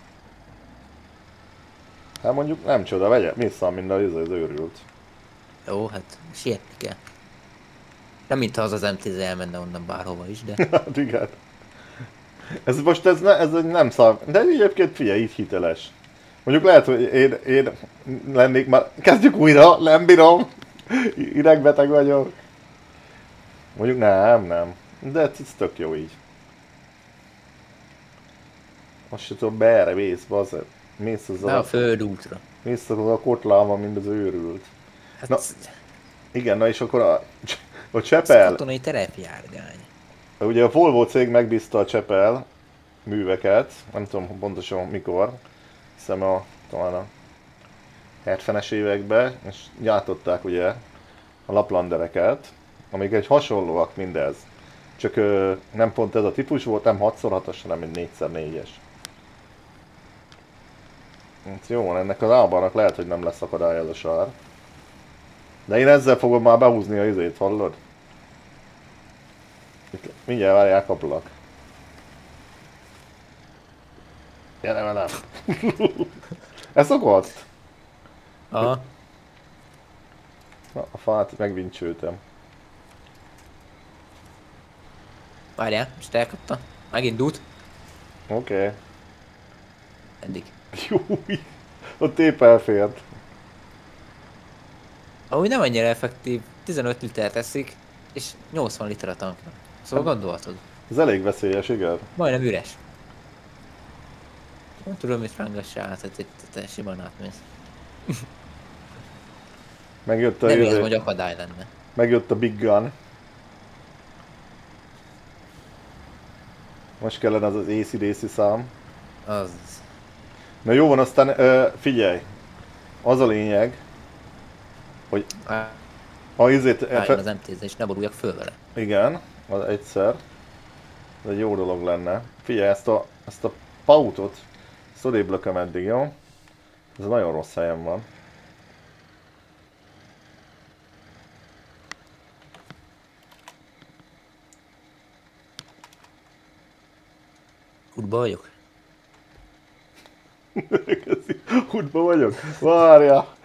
Hát mondjuk nem csoda, vegye vissza, mind az, az őrült. Jó, hát sietni kell. Nem mintha az az em té zé elmenne onnan bárhova is, de... Hát igen. Ez most ez, ne, ez egy nem szar, de egyébként figyelj, így hiteles. Mondjuk lehet, hogy én, én lennék már... Kezdjük újra, nem bírom. Idegbeteg vagyok. Mondjuk nem, nem. De ez tök jó így. Azt se tudom, beerre vész, bazd. mész Be azzal a a, földútra. mész azzal a kotlával, mint az őrült. Hát Na, ez igen, na és akkor a, a ez Csepel, katonai terepjárgány. ugye a Volvo cég megbízta a Csepel műveket, nem tudom pontosan mikor, hiszem a, talán a hetvenes években, és gyártották ugye a laplandereket, amik egy hasonlóak mindez. Csak ö, nem pont ez a típus volt, nem hat szor hatos, hanem egy négy szer négyes. Hát jó van, ennek az álbalnak lehet, hogy nem lesz akadály ez a sár. De én ezzel fogom már behúzni a izét, hallod? Itt, mindjárt várják, kaplak. Gyere velem! Ez szokott? Aha. Na, a fát megvincsültem. Várjál, most elkapta. Megindult. Oké. Okay. Eddig. Júj! Ott épp elfért. Ahogy nem annyira effektív, tizenöt liter teszik, és nyolcvan liter a tanknak. Szóval gondolhatod. Ez elég veszélyes, igen? Majdnem üres. Nem tudom, mit rángassa át, hogy itt te simán átmész. Megjött a, Nem érzem, izé- hogy akadály lenne. megjött a Big Gun. Most kellene az az á cé dé cé szám. Az... Na jó van, aztán ö, figyelj. Az a lényeg, hogy Á, a izét... álljon az em té zé és ne boruljak föl vele. Igen, az egyszer. Ez egy jó dolog lenne. Figyelj, ezt a, ezt a pautot, ezt odébb lököm eddig, jó? Ez nagyon rossz helyen van. Útba vagyok? Útba vagyok? Várja!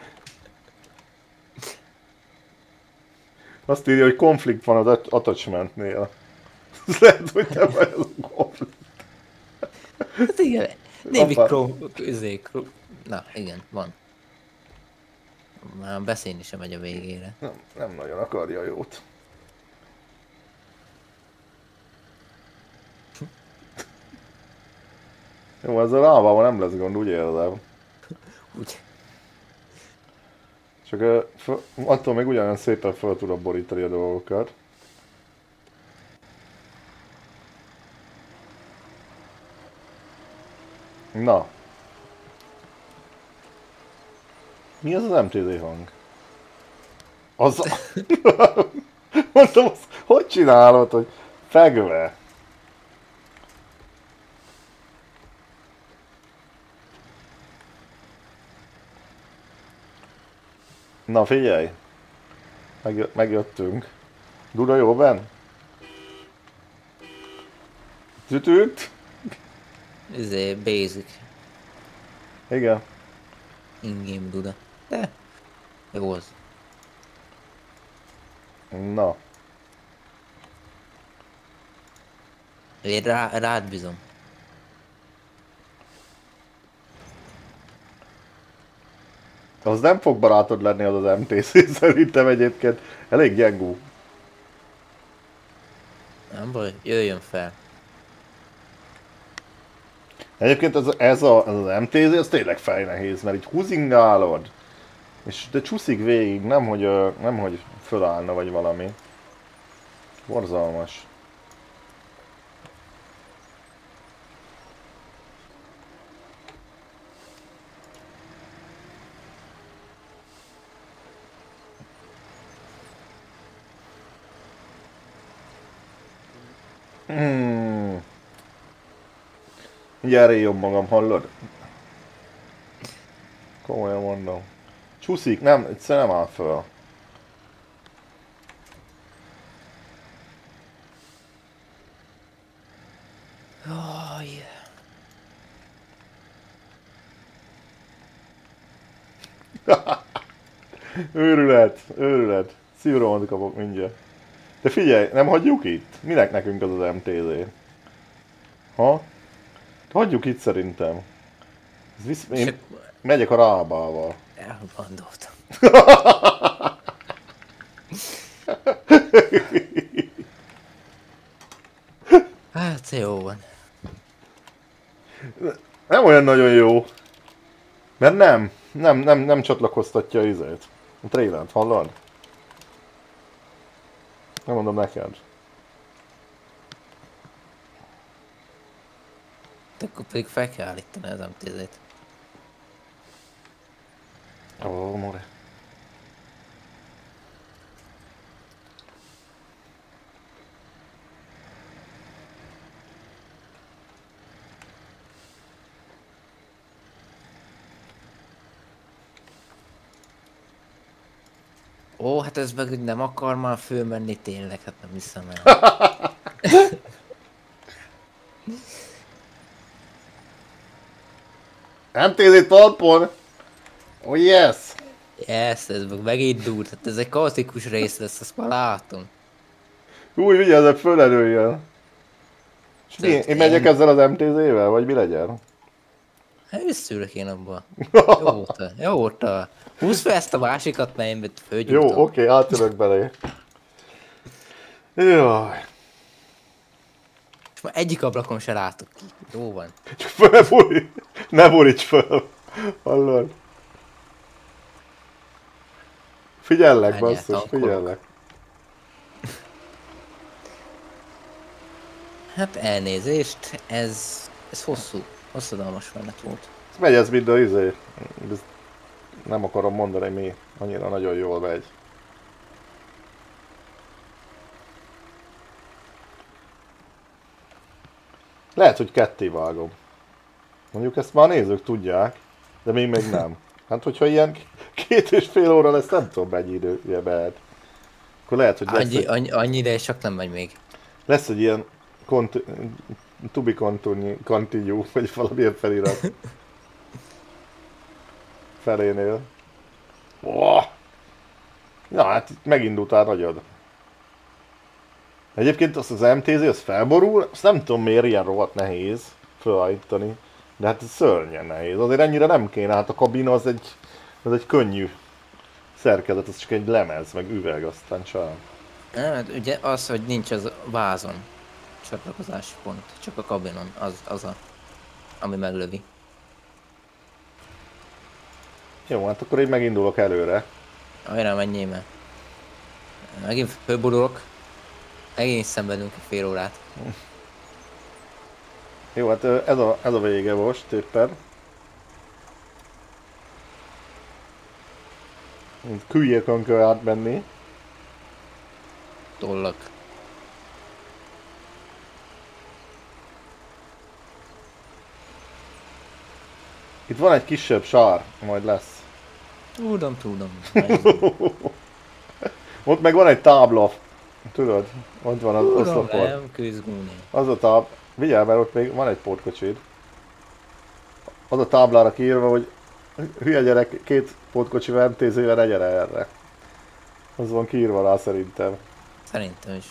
Azt írja, hogy konflikt van az attachmentnél. Lehet, hogy nem vagy az a konflikt. Hát igen. Névi Apa. Chrome... Izé, Chrome... Na, igen, van. Már beszélni sem megy a végére. Nem, nem nagyon akarja jót. Jó, ezzel rávával nem lesz gond, úgy érzem. Úgy. Csak uh, f- attól még ugyanolyan szépen fel tudom borítani a dolgokat. Na. Mi az az em té zé hang? Az... Mondtam, azt, hogy csinálod, hogy fegve? Na figyelj! Megjö- megjöttünk. Duda jó benn? Sütült? Izé, basic. Igen. In-game duda. De... Jó az. Na. Én rá, rád bízom. Az nem fog barátod lenni az az em té cé, szerintem egyébként elég gyengú. Nem baj, jöjjön fel. Egyébként ez, ez, a, ez az em té zé, az tényleg fejnehéz, mert így húzingálod, és de csúszik végig, nem hogy, ö, nem hogy fölállna vagy valami. Borzalmas. Hmm. Mindjárt én jobb magam, hallod? Komolyan mondom. Csúszik, nem, egyszerűen nem áll föl. Jaj. Őrület, őrület. Szívrohamot kapok mindjárt. De figyelj, nem hagyjuk itt? Minek nekünk az az em té zé? Ha? Hagyjuk itt szerintem. Ez visz... Én És megyek a rábával. elgondoltam. Hát jó van. Nem olyan nagyon jó. Mert nem, nem, nem, nem csatlakoztatja izét. A trailert, hallod? Nem mondom neked. De akkor pedig fel kell állítani az em té zét. Ó, oh, more. Ó, hát ez meg nem akar már fölmenni tényleg, hát nem hiszem el. em té zé talpon! Oh yes! Yes, ez meg megindult, hát ez egy kaotikus rész lesz, azt már látom. Új, vigyázzak, fölerőjön. És én, én megyek ezzel az em té zével, vagy mi legyen? Hát visszülök én abba. Jó volt, jó volt. Húzd fel ezt a másikat, mert én fölgyújtom. Jó, oké, átülök belé. Jaj. És már egyik ablakon se látok ki. Jó van. Csak föl ne boríts, ne boríts föl. Hallod? Figyellek, basszus, figyellek. Hát elnézést, ez, ez hosszú, hosszadalmas menet volt. Megy ez mind a izé. Ez nem akarom mondani mi, annyira nagyon jól megy. Lehet, hogy ketté vágom. Mondjuk ezt már a nézők tudják, de még még nem. Hát hogyha ilyen két és fél óra lesz, nem tudom mennyi idője mehet. Akkor lehet, hogy lesz Annyi, egy, annyi, annyi ideje csak nem megy még. lesz egy ilyen kont, to be continue, continue, vagy valamilyen felirat. Felénél. Oh! Na hát itt megindultál nagyod. Egyébként azt az em té zé, az felborul, azt nem tudom miért ilyen rohadt nehéz felállítani. De hát ez szörnyen nehéz, azért ennyire nem kéne, hát a kabina az egy, az egy könnyű szerkezet, az csak egy lemez, meg üveg, aztán csá. Hát ugye az, hogy nincs az vázon csatlakozási pont, csak a kabinon, az, az a, ami meglövi. Jó, hát akkor én megindulok előre. Ajrá, menjél meg. Megint fölborulok. Megint szenvedünk egy fél órát. Jó, hát ez a, ez a vége most éppen. Küljékön kell átmenni. Tollak. Itt van egy kisebb sár, majd lesz. Tudom, tudom. Ott meg van egy tábla. Tudod? Ott van az oszlopon. Nem küzdgúni. Az a tábla. Vigyázz, mert ott még van egy pótkocsid. Az a táblára kiírva, hogy hülye gyerek, két pótkocsival em té zével ne gyere erre. Az van kiírva rá szerintem. Szerintem is.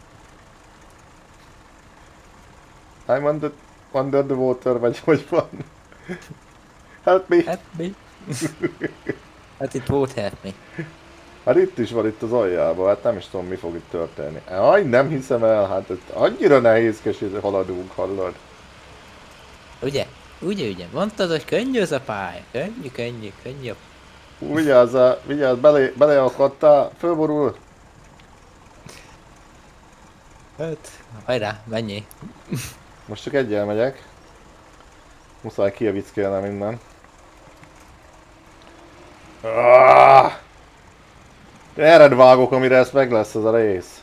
I'm under, under the water, vagy hogy van. Help me! Help me. Hát itt volt help me. Hát itt is van, itt az aljában, hát nem is tudom mi fog itt történni. Aj, nem hiszem el, hát ez annyira nehézkes, hogy haladunk, hallod. Ugye? Ugye, ugye? Mondtad, hogy könnyű ez a pálya. Könnyű, könnyű, könnyű. Vigyázzál, vigyázz, bele, beleakadtál, fölborul. Hát, hajrá, menjél. Most csak egyel megyek. Muszáj kievickélnem innen. Ah! Erre vágok, amire ez meg lesz ez a rész.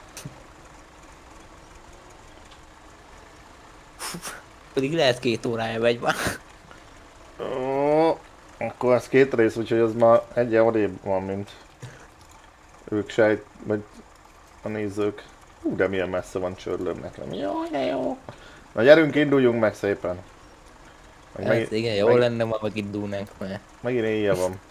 Pedig lehet két órája megy már. Oh, akkor ez két rész, úgyhogy az már egyen odébb van, mint ők sejt, vagy a nézők. Hú, de milyen messze van Csörlöm nekem. Jaj, de jó. Na gyerünk, induljunk meg szépen. Meg Hát megint, igen, jó meg, lenne, ma megindulnánk, mert megint éjjel van.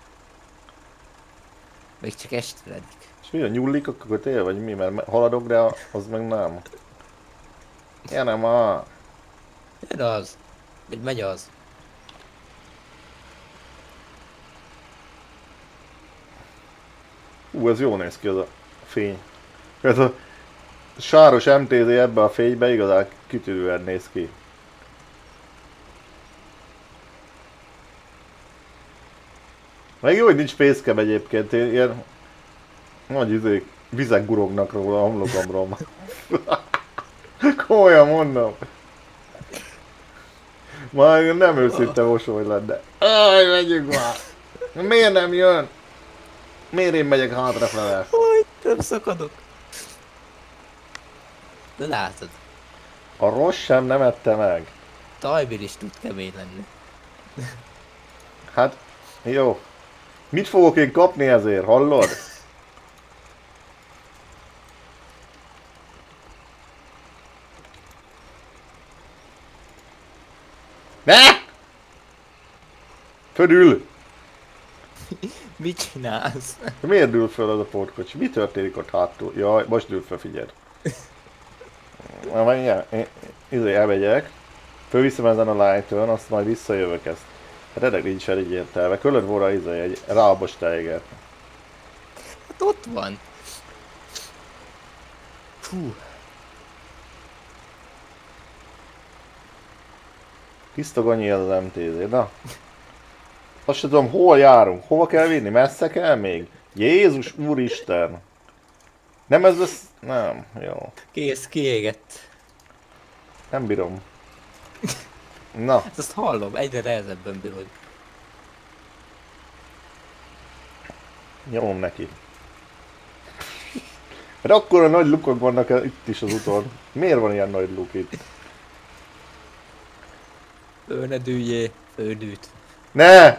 még csak esteredik. És mi a nyúlik a kötél, vagy mi? Mert haladok, de az meg nem. Jönne ma. Jön az. Vagy megy az. Ú, ez jól néz ki az a fény. Ez a sáros em té zé ebbe a fénybe igazán kitűnően néz ki. Meg jó, hogy nincs facecam egyébként, én ilyen nagy izé, vizek gurognak róla a homlokomról. Komolyan mondom. Már nem őszinte mosoly lenne. Aj, megyünk már! Miért nem jön? Miért én megyek hátrafele? Hogy nem szakadok. De látod, A rossz sem nem ette meg. Tajbér is tud kemény lenni. Hát, jó. Mit fogok én kapni ezért, hallod? Ne! Födül! Mit csinálsz? Miért dől föl az a pótkocsi? Mi történik ott hátul? Jaj, most dől föl, figyeld. Na, majd ilyen, én izé elmegyek, fölviszem ezen a line-tön, azt majd visszajövök ezt. Hát ennek nincs elég értelme. Külön volna izé egy rábos tejger. Hát ott van. Fú. Tiszta ganyi ez az em té zé, na. Azt sem tudom, hol járunk, hova kell vinni, messze kell még? Jézus úristen! Nem ez lesz... Nem, jó. Kész, kiégett. Nem bírom. Na, Hát azt hallom, egyre nehezebben bírod. nyomom neki. Hát akkora nagy lukok vannak itt is az úton. Miért van ilyen nagy luk itt? Ő ne dűljé, földűt. Ne!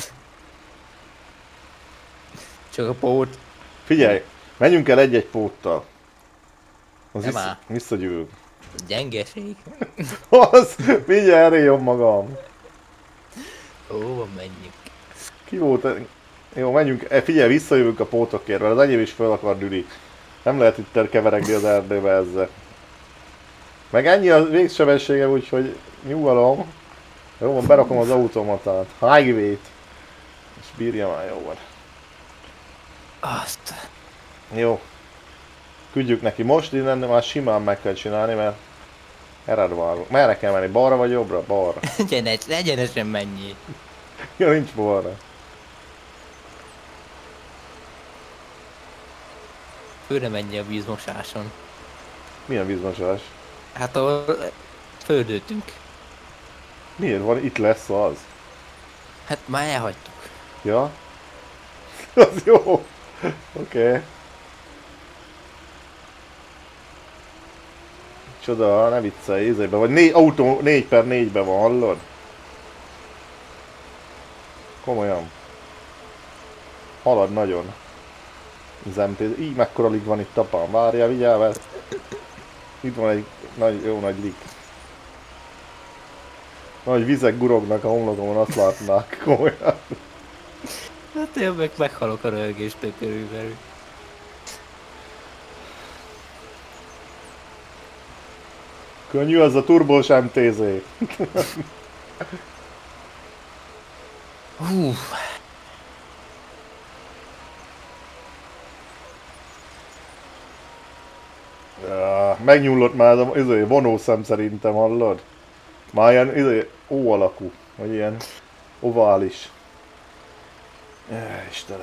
Csak a pót. Figyelj, menjünk el egy-egy póttal. Az Nem vissza, áll. visszagyűlünk. Gyengeség. Az, figyelj, erre jobb magam. Ó, menjünk. Ki volt? e- Jó, menjünk, e, figyelj, visszajövünk a pótokért, mert az enyém is fel akar dűli. Nem lehet itt keveregni az erdőbe ezzel. Meg ennyi a végsebességem, úgyhogy nyugalom. Jó van, berakom az automatát. Highway-t. És bírja már, jó van. Azt. Jó. Küldjük neki most, innen már simán meg kell csinálni, mert ered vágok. Merre kell menni? Balra vagy jobbra? Balra. Egyenes, egyenesen mennyi. Ja, nincs balra. Főre mennyi a vízmosáson. Milyen vízmosás? Hát ahol földöltünk. Miért van? Itt lesz az. Hát már elhagytuk. Ja? Az jó. Oké. Okay. Csoda, ne viccelj, ízébe vagy. Négy, autó négy per négybe van, hallod? Komolyan. Halad nagyon. Az em té zé. Így mekkora lig van itt, apám. Várjál, vigyál vele. Itt van egy nagy, jó nagy lig. Nagy vizek gurognak a homlokomon, azt látnák. Komolyan. Hát én meg meghalok a röhögéstől körülbelül. Könnyű az a turbós em té zé. Hú. Ja, megnyullott már az a izé, vonószem szerintem, hallod? Már ilyen izé, ó alakú, vagy ilyen ovális. Jaj, Istenem.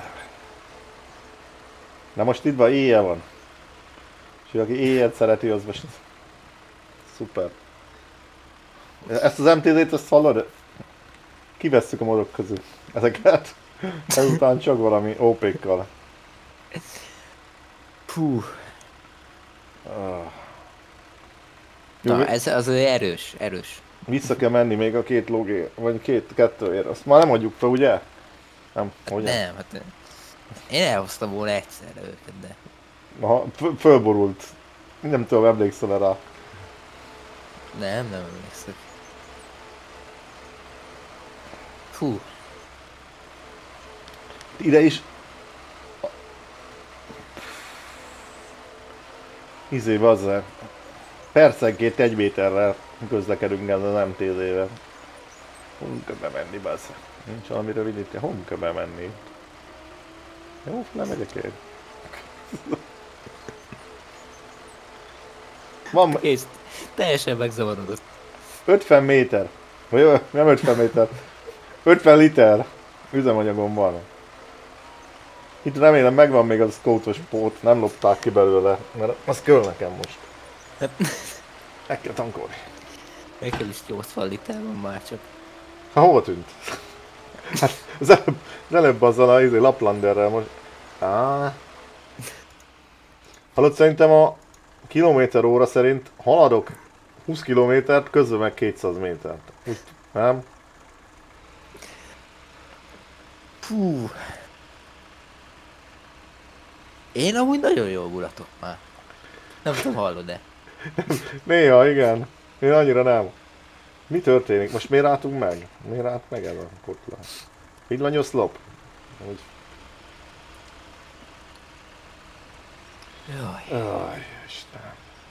Na most itt van, éjjel van. És aki éjjel szereti, az most... Szuper. Ezt az em té zét, ezt hallod? Kivesszük a modok közül. Ezeket. Ezután csak valami ó pékkal. Hú. Ah. Na, Jó, ez az erős, erős. vissza kell menni még a két lógé, vagy két, kettőért. Azt már nem adjuk fel, ugye? Nem, ugye? Nem, hát én elhoztam volna egyszerre őket, de... Aha, f- fölborult. Nem tudom, emlékszel rá. Nem, nem emlékszek. Hú. Ide is... Izé, bazzer. Percenként egy méterrel közlekedünk ezzel az em té zével. Hol kell bemenni, bazzer? Nincs valamire vinni, hol kell bemenni? Jó, lemegyek én. Van Kész. Teljesen megzavarodott. ötven méter. Vagy ö, nem ötven méter. ötven liter üzemanyagom van. Itt remélem megvan még az scoutos pót, nem lopták ki belőle, mert az kell nekem most. Meg kell tankolni. Nekem is nyolcvan liter van már csak. Ha hova tűnt? Hát az előbb, az előbb azzal a izé, Laplanderrel most... Á. Hallott, szerintem a kilométer óra szerint haladok húsz kilométert, közben meg kétszáz métert. Úgy, nem? Fú. Én amúgy nagyon jól mulatok már. Nem tudom, hallod-e? Néha, igen. Én annyira nem. Mi történik? Most miért álltunk meg? Miért állt meg ez a kotla? Villanyoszlop? Úgy. Jaj. Aj, Istenem.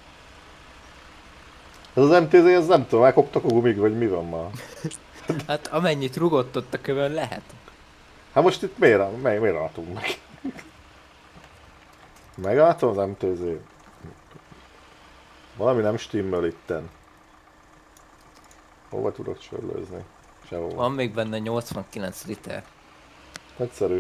Ez az em té zé, ez nem tudom, elkoptak a gumig, vagy mi van már? Hát amennyit rugott ott a kövön lehet. Hát most itt miért, miért, miért álltunk meg? Megálltam az em té zé. Valami nem stimmel itten. Hova tudok csörlőzni? Sehova. Van még benne nyolcvankilenc liter. Egyszerű.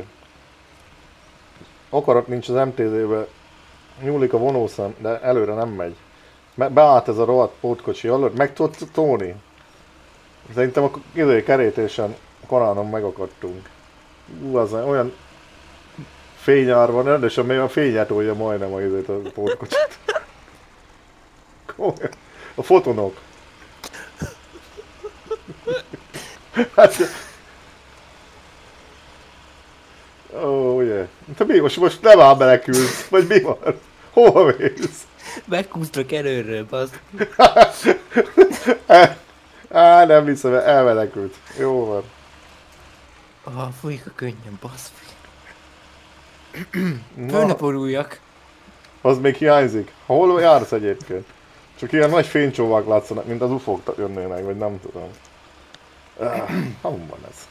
Akarat nincs az em té zébe. Nyúlik a vonószem, de előre nem megy. Be- beállt ez a rohadt pótkocsi, hallod? Meg tudsz tóni? Szerintem a izé, kerítésen karánon megakadtunk. Ú, az olyan fényár van, rendesen még a fényet olja majdnem a izét a pótkocsit. Komolyan. A fotonok. Hát... Ó, ugye. Te mi most, most nem áll belekülsz? Vagy mi van? Hova mész? Megkúztak előről, bazd. Á, nem hiszem, elmenekült. Jó van. Ah, fújik a könnyem, bazd meg. Föl ne poruljak. Az még hiányzik. Hol jársz egyébként? Csak ilyen nagy fénycsóvák látszanak, mint az ufók jönnének, vagy nem tudom. Ah, hol van ez?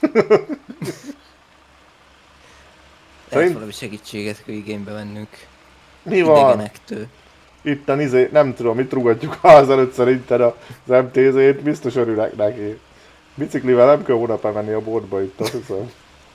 Lehet valami segítséget kell igénybe vennünk. Mi van? Idegenektől. Itten izé, nem tudom, mit rugatjuk a ház előtt szerinted az em té zét, biztos örülnek neki. Biciklivel nem kell hónap menni a boltba itt, azt hiszem.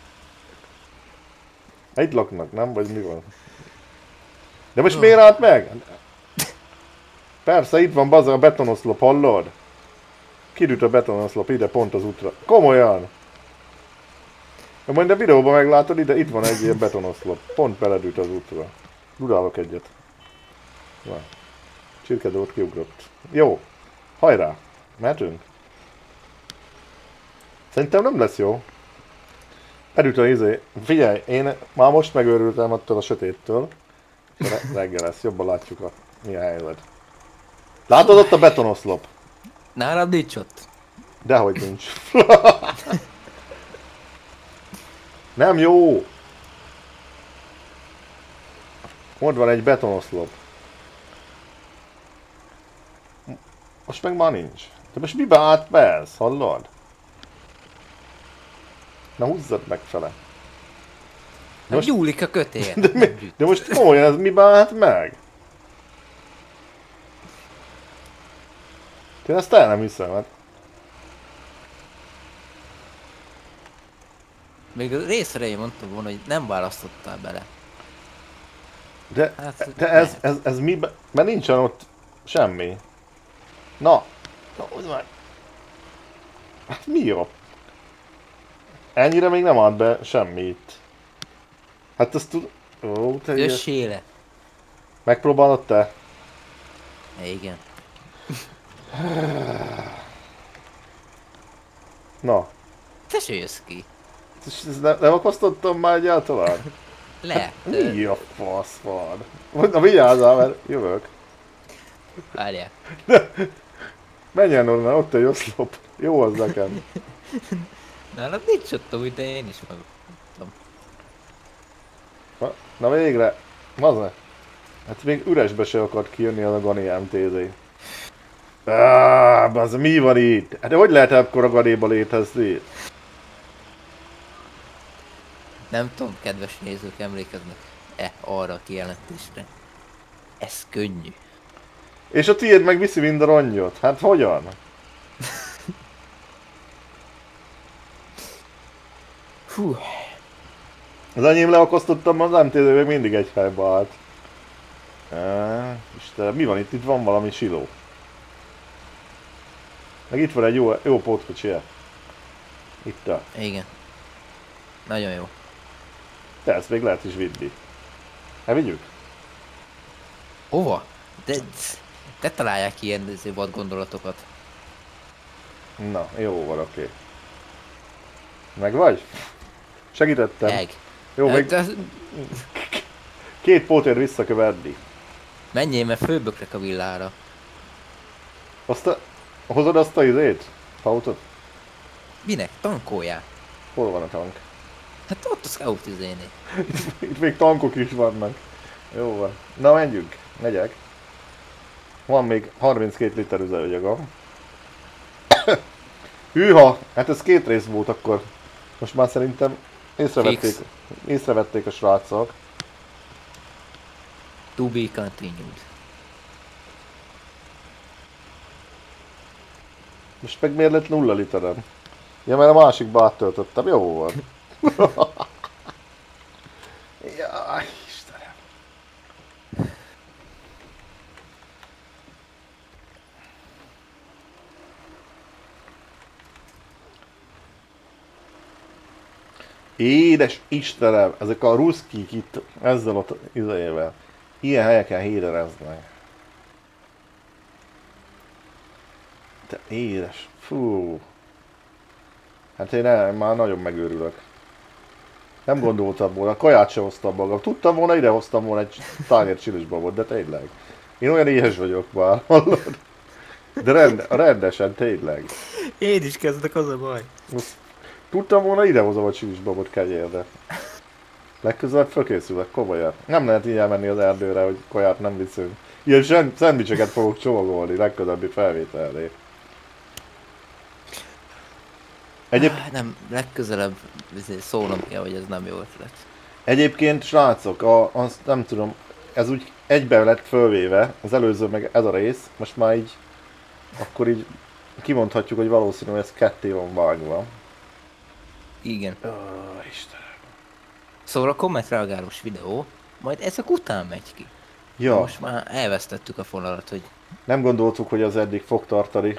Egy laknak, nem? Vagy mi van? De most miért állt meg? Persze, itt van bazza a betonoszlop, hallod? Kidüt a betonoszlop ide, pont az útra. Komolyan! Ja, majd a videóban meglátod, ide, itt van egy ilyen betonoszlop. Pont beledült az útra. Dudálok egyet. Na. Csirkedót kiugrott. Jó. Hajrá. Mehetünk. Szerintem nem lesz jó. Elüt a izé. Figyelj, én már most megőrültem attól a sötéttől. Re reggel lesz, jobban látjuk a mi a helyzet. Látod ott a betonoszlop? Nálad nincs ott. Dehogy nincs. Nem jó! Ott van egy betonoszlop. Most meg már nincs. De most mibe állt be ez? Hallod? Na húzzad meg fele. De most... Gyúlik a kötél. De, mi, de most komolyan ez mibe állt meg? Én ezt el nem hiszem, hát. Még a részre én mondtam volna, hogy nem választottál bele. De, Hát, de ez, ez, ez mibe? Mert nincsen ott semmi. Na. Na, hozd meg. Hát mi jó? Ennyire még nem ad be semmit. Hát ezt tud... Ó, te ilyen... Jösséle. Megpróbálod te? Igen. Na. Te se jössz ki. Ezt ne, nem akasztottam már egyáltalán? Lehet. Mi a fasz van? Na vigyázzál, mert jövök. Várjál. Menjen onnan, ott egy oszlop. Jó az nekem. Nálad nincs ott úgy, de én is megmondtam. Na, na végre. Mazne. Hát még üresbe se akart kijönni az a Gani em té zé. Ah, az mi van itt? Hát de hogy lehet ekkora Ganiba létezni? Nem tudom, kedves nézők emlékeznek-e arra a kijelentésre. Ez könnyű. És a tiéd meg viszi mind a rongyot. Hát hogyan? Hú. Az enyém leakasztottam, az em té zé még mindig egy helybe állt. E, Istenem, mi van itt? Itt van valami siló. Meg itt van egy jó, jó pótkocsi. Itt a. Igen. Nagyon jó. Te ezt még lehet is vinni. Elvigyük? Hova? De... Te találják ki ilyen vad gondolatokat. Na, jó van, oké. Meg vagy? Segítettem. Meg. Jó, még De... két pótért vissza kell venni. Menjél, mert fölbökrek a villára. Azt a... Hozod azt a izét? Autót? Minek? Tankoljál. Hol van a tank? Hát ott a scout izéné. Itt, itt még tankok is vannak. Jó van. Na menjünk. Megyek. Van még harminckét liter üzemanyagom. Hűha! Hát ez két rész volt akkor. Most már szerintem észrevették, észrevették a srácok. To be continued. Most meg miért lett nulla literem? Ja, mert a másikba áttöltöttem. Jó van. Jaj, Istenem. Édes Istenem, ezek a ruszkik itt ezzel ott izével. Ilyen helyeken hédereznek. Te édes, fú. Hát én el, már nagyon megőrülök. Nem gondoltam volna, kaját sem hoztam magam. Tudtam volna, ide hoztam volna egy tányér csilisbabot, de tényleg. Én olyan éhes vagyok már, hallod? De rend, rendesen, tényleg. Én is kezdek, az a baj. Tudtam volna, ide hozom a csilisbabot kenyérre. Legközelebb fölkészülök, komolyan. Nem lehet így elmenni az erdőre, hogy kaját nem viszünk. Ilyen szendvicseket fogok csomagolni legközelebbi felvételné. Egyéb... Nem, legközelebb szólnom kell, hogy ez nem jó ötlet. Egyébként, srácok, a, azt nem tudom, ez úgy egyben lett fölvéve, az előző meg ez a rész, most már így, akkor így kimondhatjuk, hogy valószínű, hogy ez ketté van vágva. Igen. Ó, Istenem. Szóval a kommentreagálós videó, majd ezek után megy ki. Ja, Most már elvesztettük a fonalat, hogy nem gondoltuk, hogy az eddig fog tartani.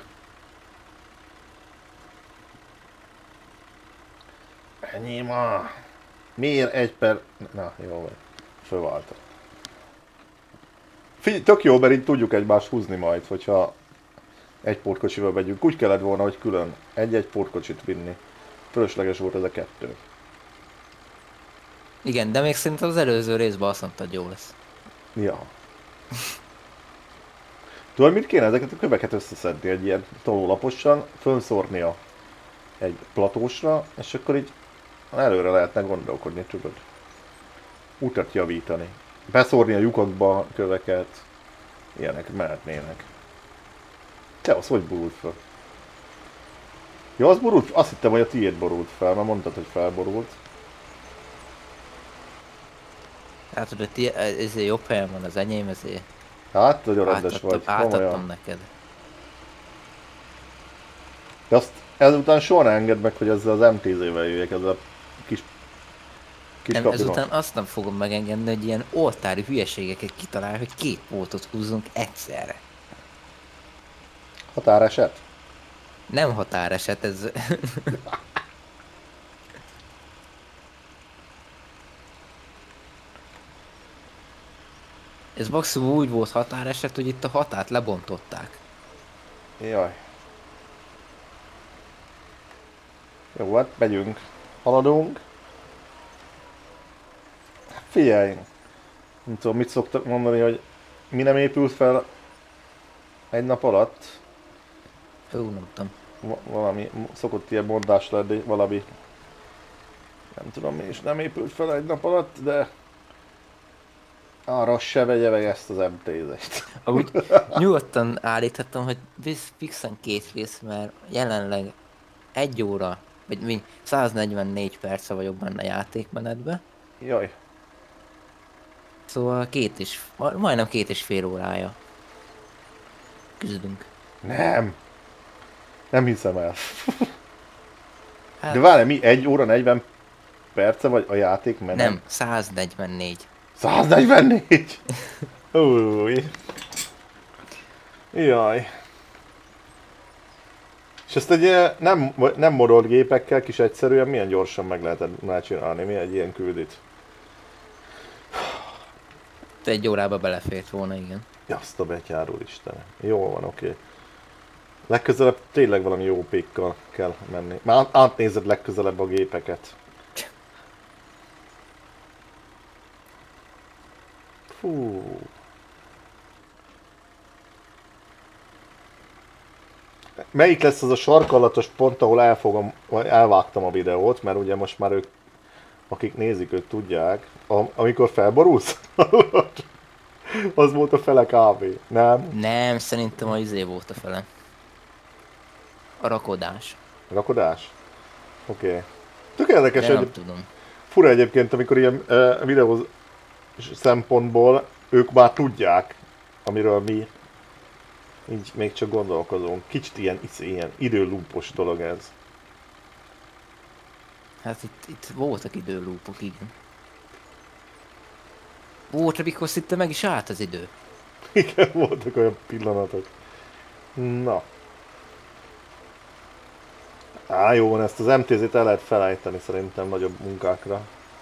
Ennyi ma. Miért egy per... Na, jó vagy. Fölváltam. Figyelj, tök jó, mert így tudjuk egymást húzni majd, hogyha egy pótkocsival megyünk. Úgy kellett volna, hogy külön egy-egy pótkocsit vinni. Fölösleges volt ez a kettő. igen, de még szerintem az előző részben azt mondtad, jó lesz. Ja. Tudod, mit kéne ezeket a köveket összeszedni egy ilyen tolólaposan, fölszórnia egy platósra, és akkor így előre lehetne gondolkodni, tudod. Utat javítani. Beszórni a lyukakba a köveket. Ilyenek mehetnének. Te, az hogy borult fel? Ja, az borult? Azt hittem, hogy a tiéd borult fel, mert mondtad, hogy felborult. Hát tudod, ti- ezért jobb helyen van az enyém, ezért Hát, nagyon rendes átadtam, vagy, átadtam komolyan. neked. De azt ezután soha ne engedd meg, hogy ezzel az em té zével jöjjek, ezzel a kis... kis Nem, kapinos. ezután azt nem fogom megengedni, hogy ilyen oltári hülyeségeket kitalál, hogy két pótot húzzunk egyszerre. Határeset? Nem határeset, ez... ez maximum úgy volt határeset, hogy itt a határt lebontották. Jaj. Jó, hát megyünk. Haladunk. Figyelj! Nem tudom, mit szoktak mondani, hogy mi nem épült fel egy nap alatt. Hú, nem tudom. Va- valami, szokott ilyen mondás lenni, valami. Nem tudom mi is nem épült fel egy nap alatt, de arra se vegye meg ezt az em té zét. Amúgy nyugodtan állíthatom, hogy visz- fixen két rész, mert jelenleg egy óra, vagy mi, száznegyvennégy perce vagyok benne a játékmenetbe. Jaj. Szóval két is, ma- majdnem két és fél órája küzdünk. Nem. Nem hiszem el. Hát, De várj, mi? egy óra negyven perce vagy a játék menet? Nem, száznegyvennégy. száznegyvennégy? Új. Jaj. És ezt egy eh, nem, nem modolt gépekkel kis egyszerűen milyen gyorsan meg lehetett csinálni, mi egy ilyen küldit? Egy órába belefért volna, igen. Ja, azt a betyárul Istenem. Jó van, oké. Okay. Legközelebb tényleg valami jó pékkal kell menni. Már átnézed legközelebb a gépeket. Fú. Melyik lesz az a sarkalatos pont, ahol elfogom, vagy elvágtam a videót, mert ugye most már ők, akik nézik, ők tudják. A, amikor felborulsz? Az volt a fele kb. Nem? Nem, szerintem a izé volt a fele. A rakodás. Rakodás? Oké. Okay. Tök érdekes, De hogy nem tudom. fura egyébként, amikor ilyen uh, videó szempontból ők már tudják, amiről mi így még csak gondolkozunk. Kicsit ilyen, ilyen időlúpos dolog ez. Hát itt, itt voltak időlúpok, igen. Volt, amikor szinte meg is állt az idő. Igen, voltak olyan pillanatok. Na. Á, jó van, ezt az em té zét el lehet felejteni szerintem nagyobb munkákra.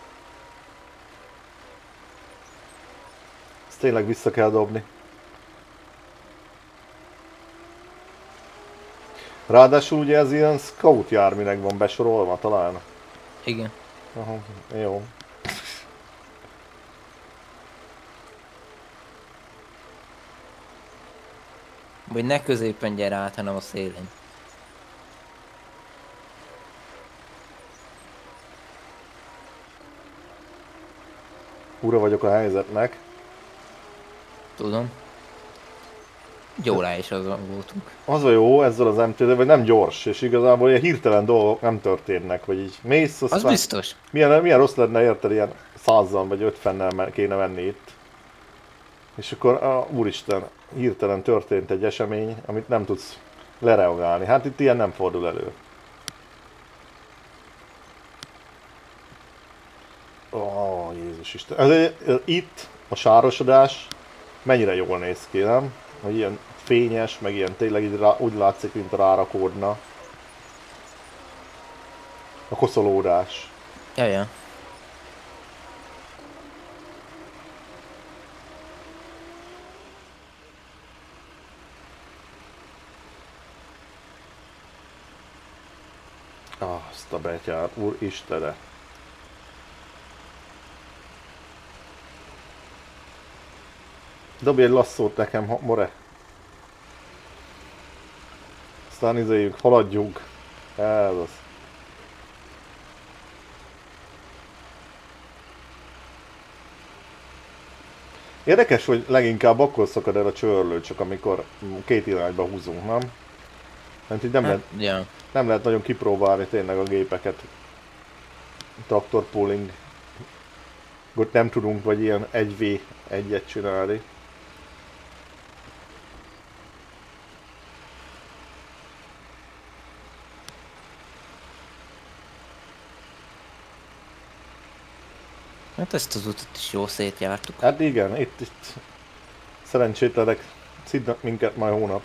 Ezt tényleg vissza kell dobni. Ráadásul ugye ez ilyen scout járműnek van besorolva talán. Igen. Aha, jó. Vagy ne középen gyere át, hanem a szélén. Ura vagyok a helyzetnek. Tudom. Gyórá is azon voltunk. Az a jó ezzel az em té zé, hogy nem gyors, és igazából ilyen hirtelen dolgok nem történnek, vagy így mész, aztán... Az biztos. Milyen, milyen rossz lenne érted, ilyen százzal vagy ötvennel kéne menni itt. És akkor, á, úristen, hirtelen történt egy esemény, amit nem tudsz lereagálni. Hát itt ilyen nem fordul elő. Ó, oh, Jézus Isten. Ez, ez, itt a sárosodás mennyire jól néz ki, nem? Hogy ilyen fényes, meg ilyen tényleg így rá, úgy látszik, mint rárakódna. A koszolódás. Jaja. Ah, azt a betyár, úr Istene. Dobj egy lasszót nekem, more. Aztán izéljük, haladjunk. Ez az. Érdekes, hogy leginkább akkor szakad el a csörlő, csak amikor két irányba húzunk, nem? Mert így nem, Hát, lehet, ja. nem lehet nagyon kipróbálni tényleg a gépeket. Traktor pulling. Ott nem tudunk, vagy ilyen egy vé egyet csinálni. Hát ezt az utat is jól szétjártuk. Hát igen, itt, itt szerencsétlenek szidnak minket majd hónap.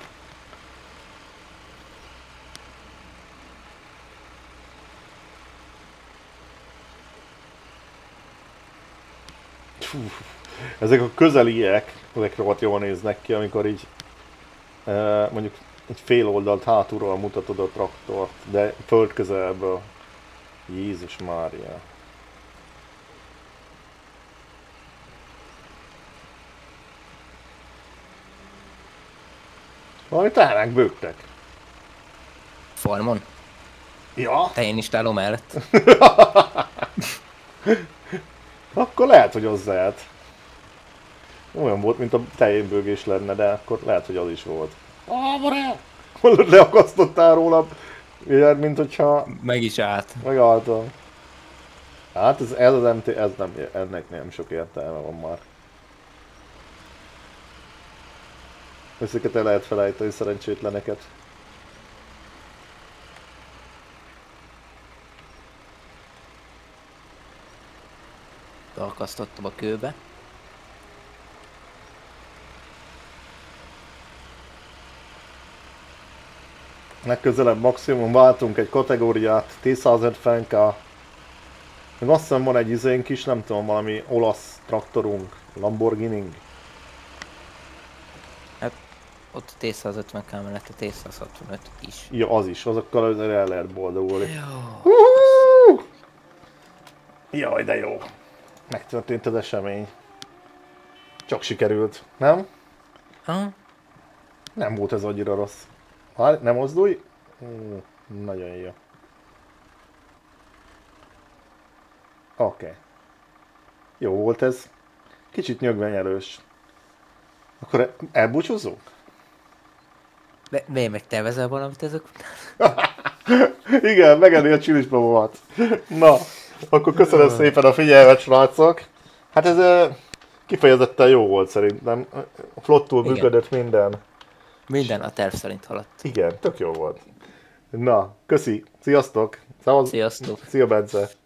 Fú, ezek a közeliek, ezek rohadt jól néznek ki, amikor így e, mondjuk egy fél oldalt hátulról mutatod a traktort, de föld közelből. Jézus Mária. Valami teheránk bőgtek. Farmon? Ja? Te én is állom mellett. Akkor lehet, hogy az lehet. Olyan volt, mint a tejénbőgés lenne, de akkor lehet, hogy az is volt. Ah, bará! Hol leakasztottál róla? Ilyen, mint hogyha... Meg is állt. Megálltam. Hát ez, ez az em té, ez nem, ennek nem sok értelme van már. Ezeket el lehet felejteni, szerencsétleneket. beakasztottam a kőbe. Legközelebb maximum váltunk egy kategóriát, T százötven K. Meg azt hiszem van egy izénk is, nem tudom, valami olasz traktorunk, Lamborghini. Ott a T százötven K mellett a T százhatvanöt is. Ja, az is, azokkal azért el lehet boldogulni. Jó. Uh-huh! Jaj, de jó. Megtörtént az esemény. Csak sikerült, nem? Ha? Nem volt ez annyira rossz. Várj, nem mozdulj? Mm, nagyon jó. Oké. Okay. Jó volt ez. Kicsit nyögvenyelős. Akkor elbúcsúzzunk? De miért megtervezel valamit ezek után? Igen, megenni a csilisbabomat. Na, akkor köszönöm szépen a figyelmet, srácok. Hát ez uh, kifejezetten jó volt szerintem. Flottul Igen. működött minden. Minden a terv szerint haladt. Igen, tök jó volt. Na, köszi. Sziasztok. Szavaz... Sziasztok. Szia, Bence.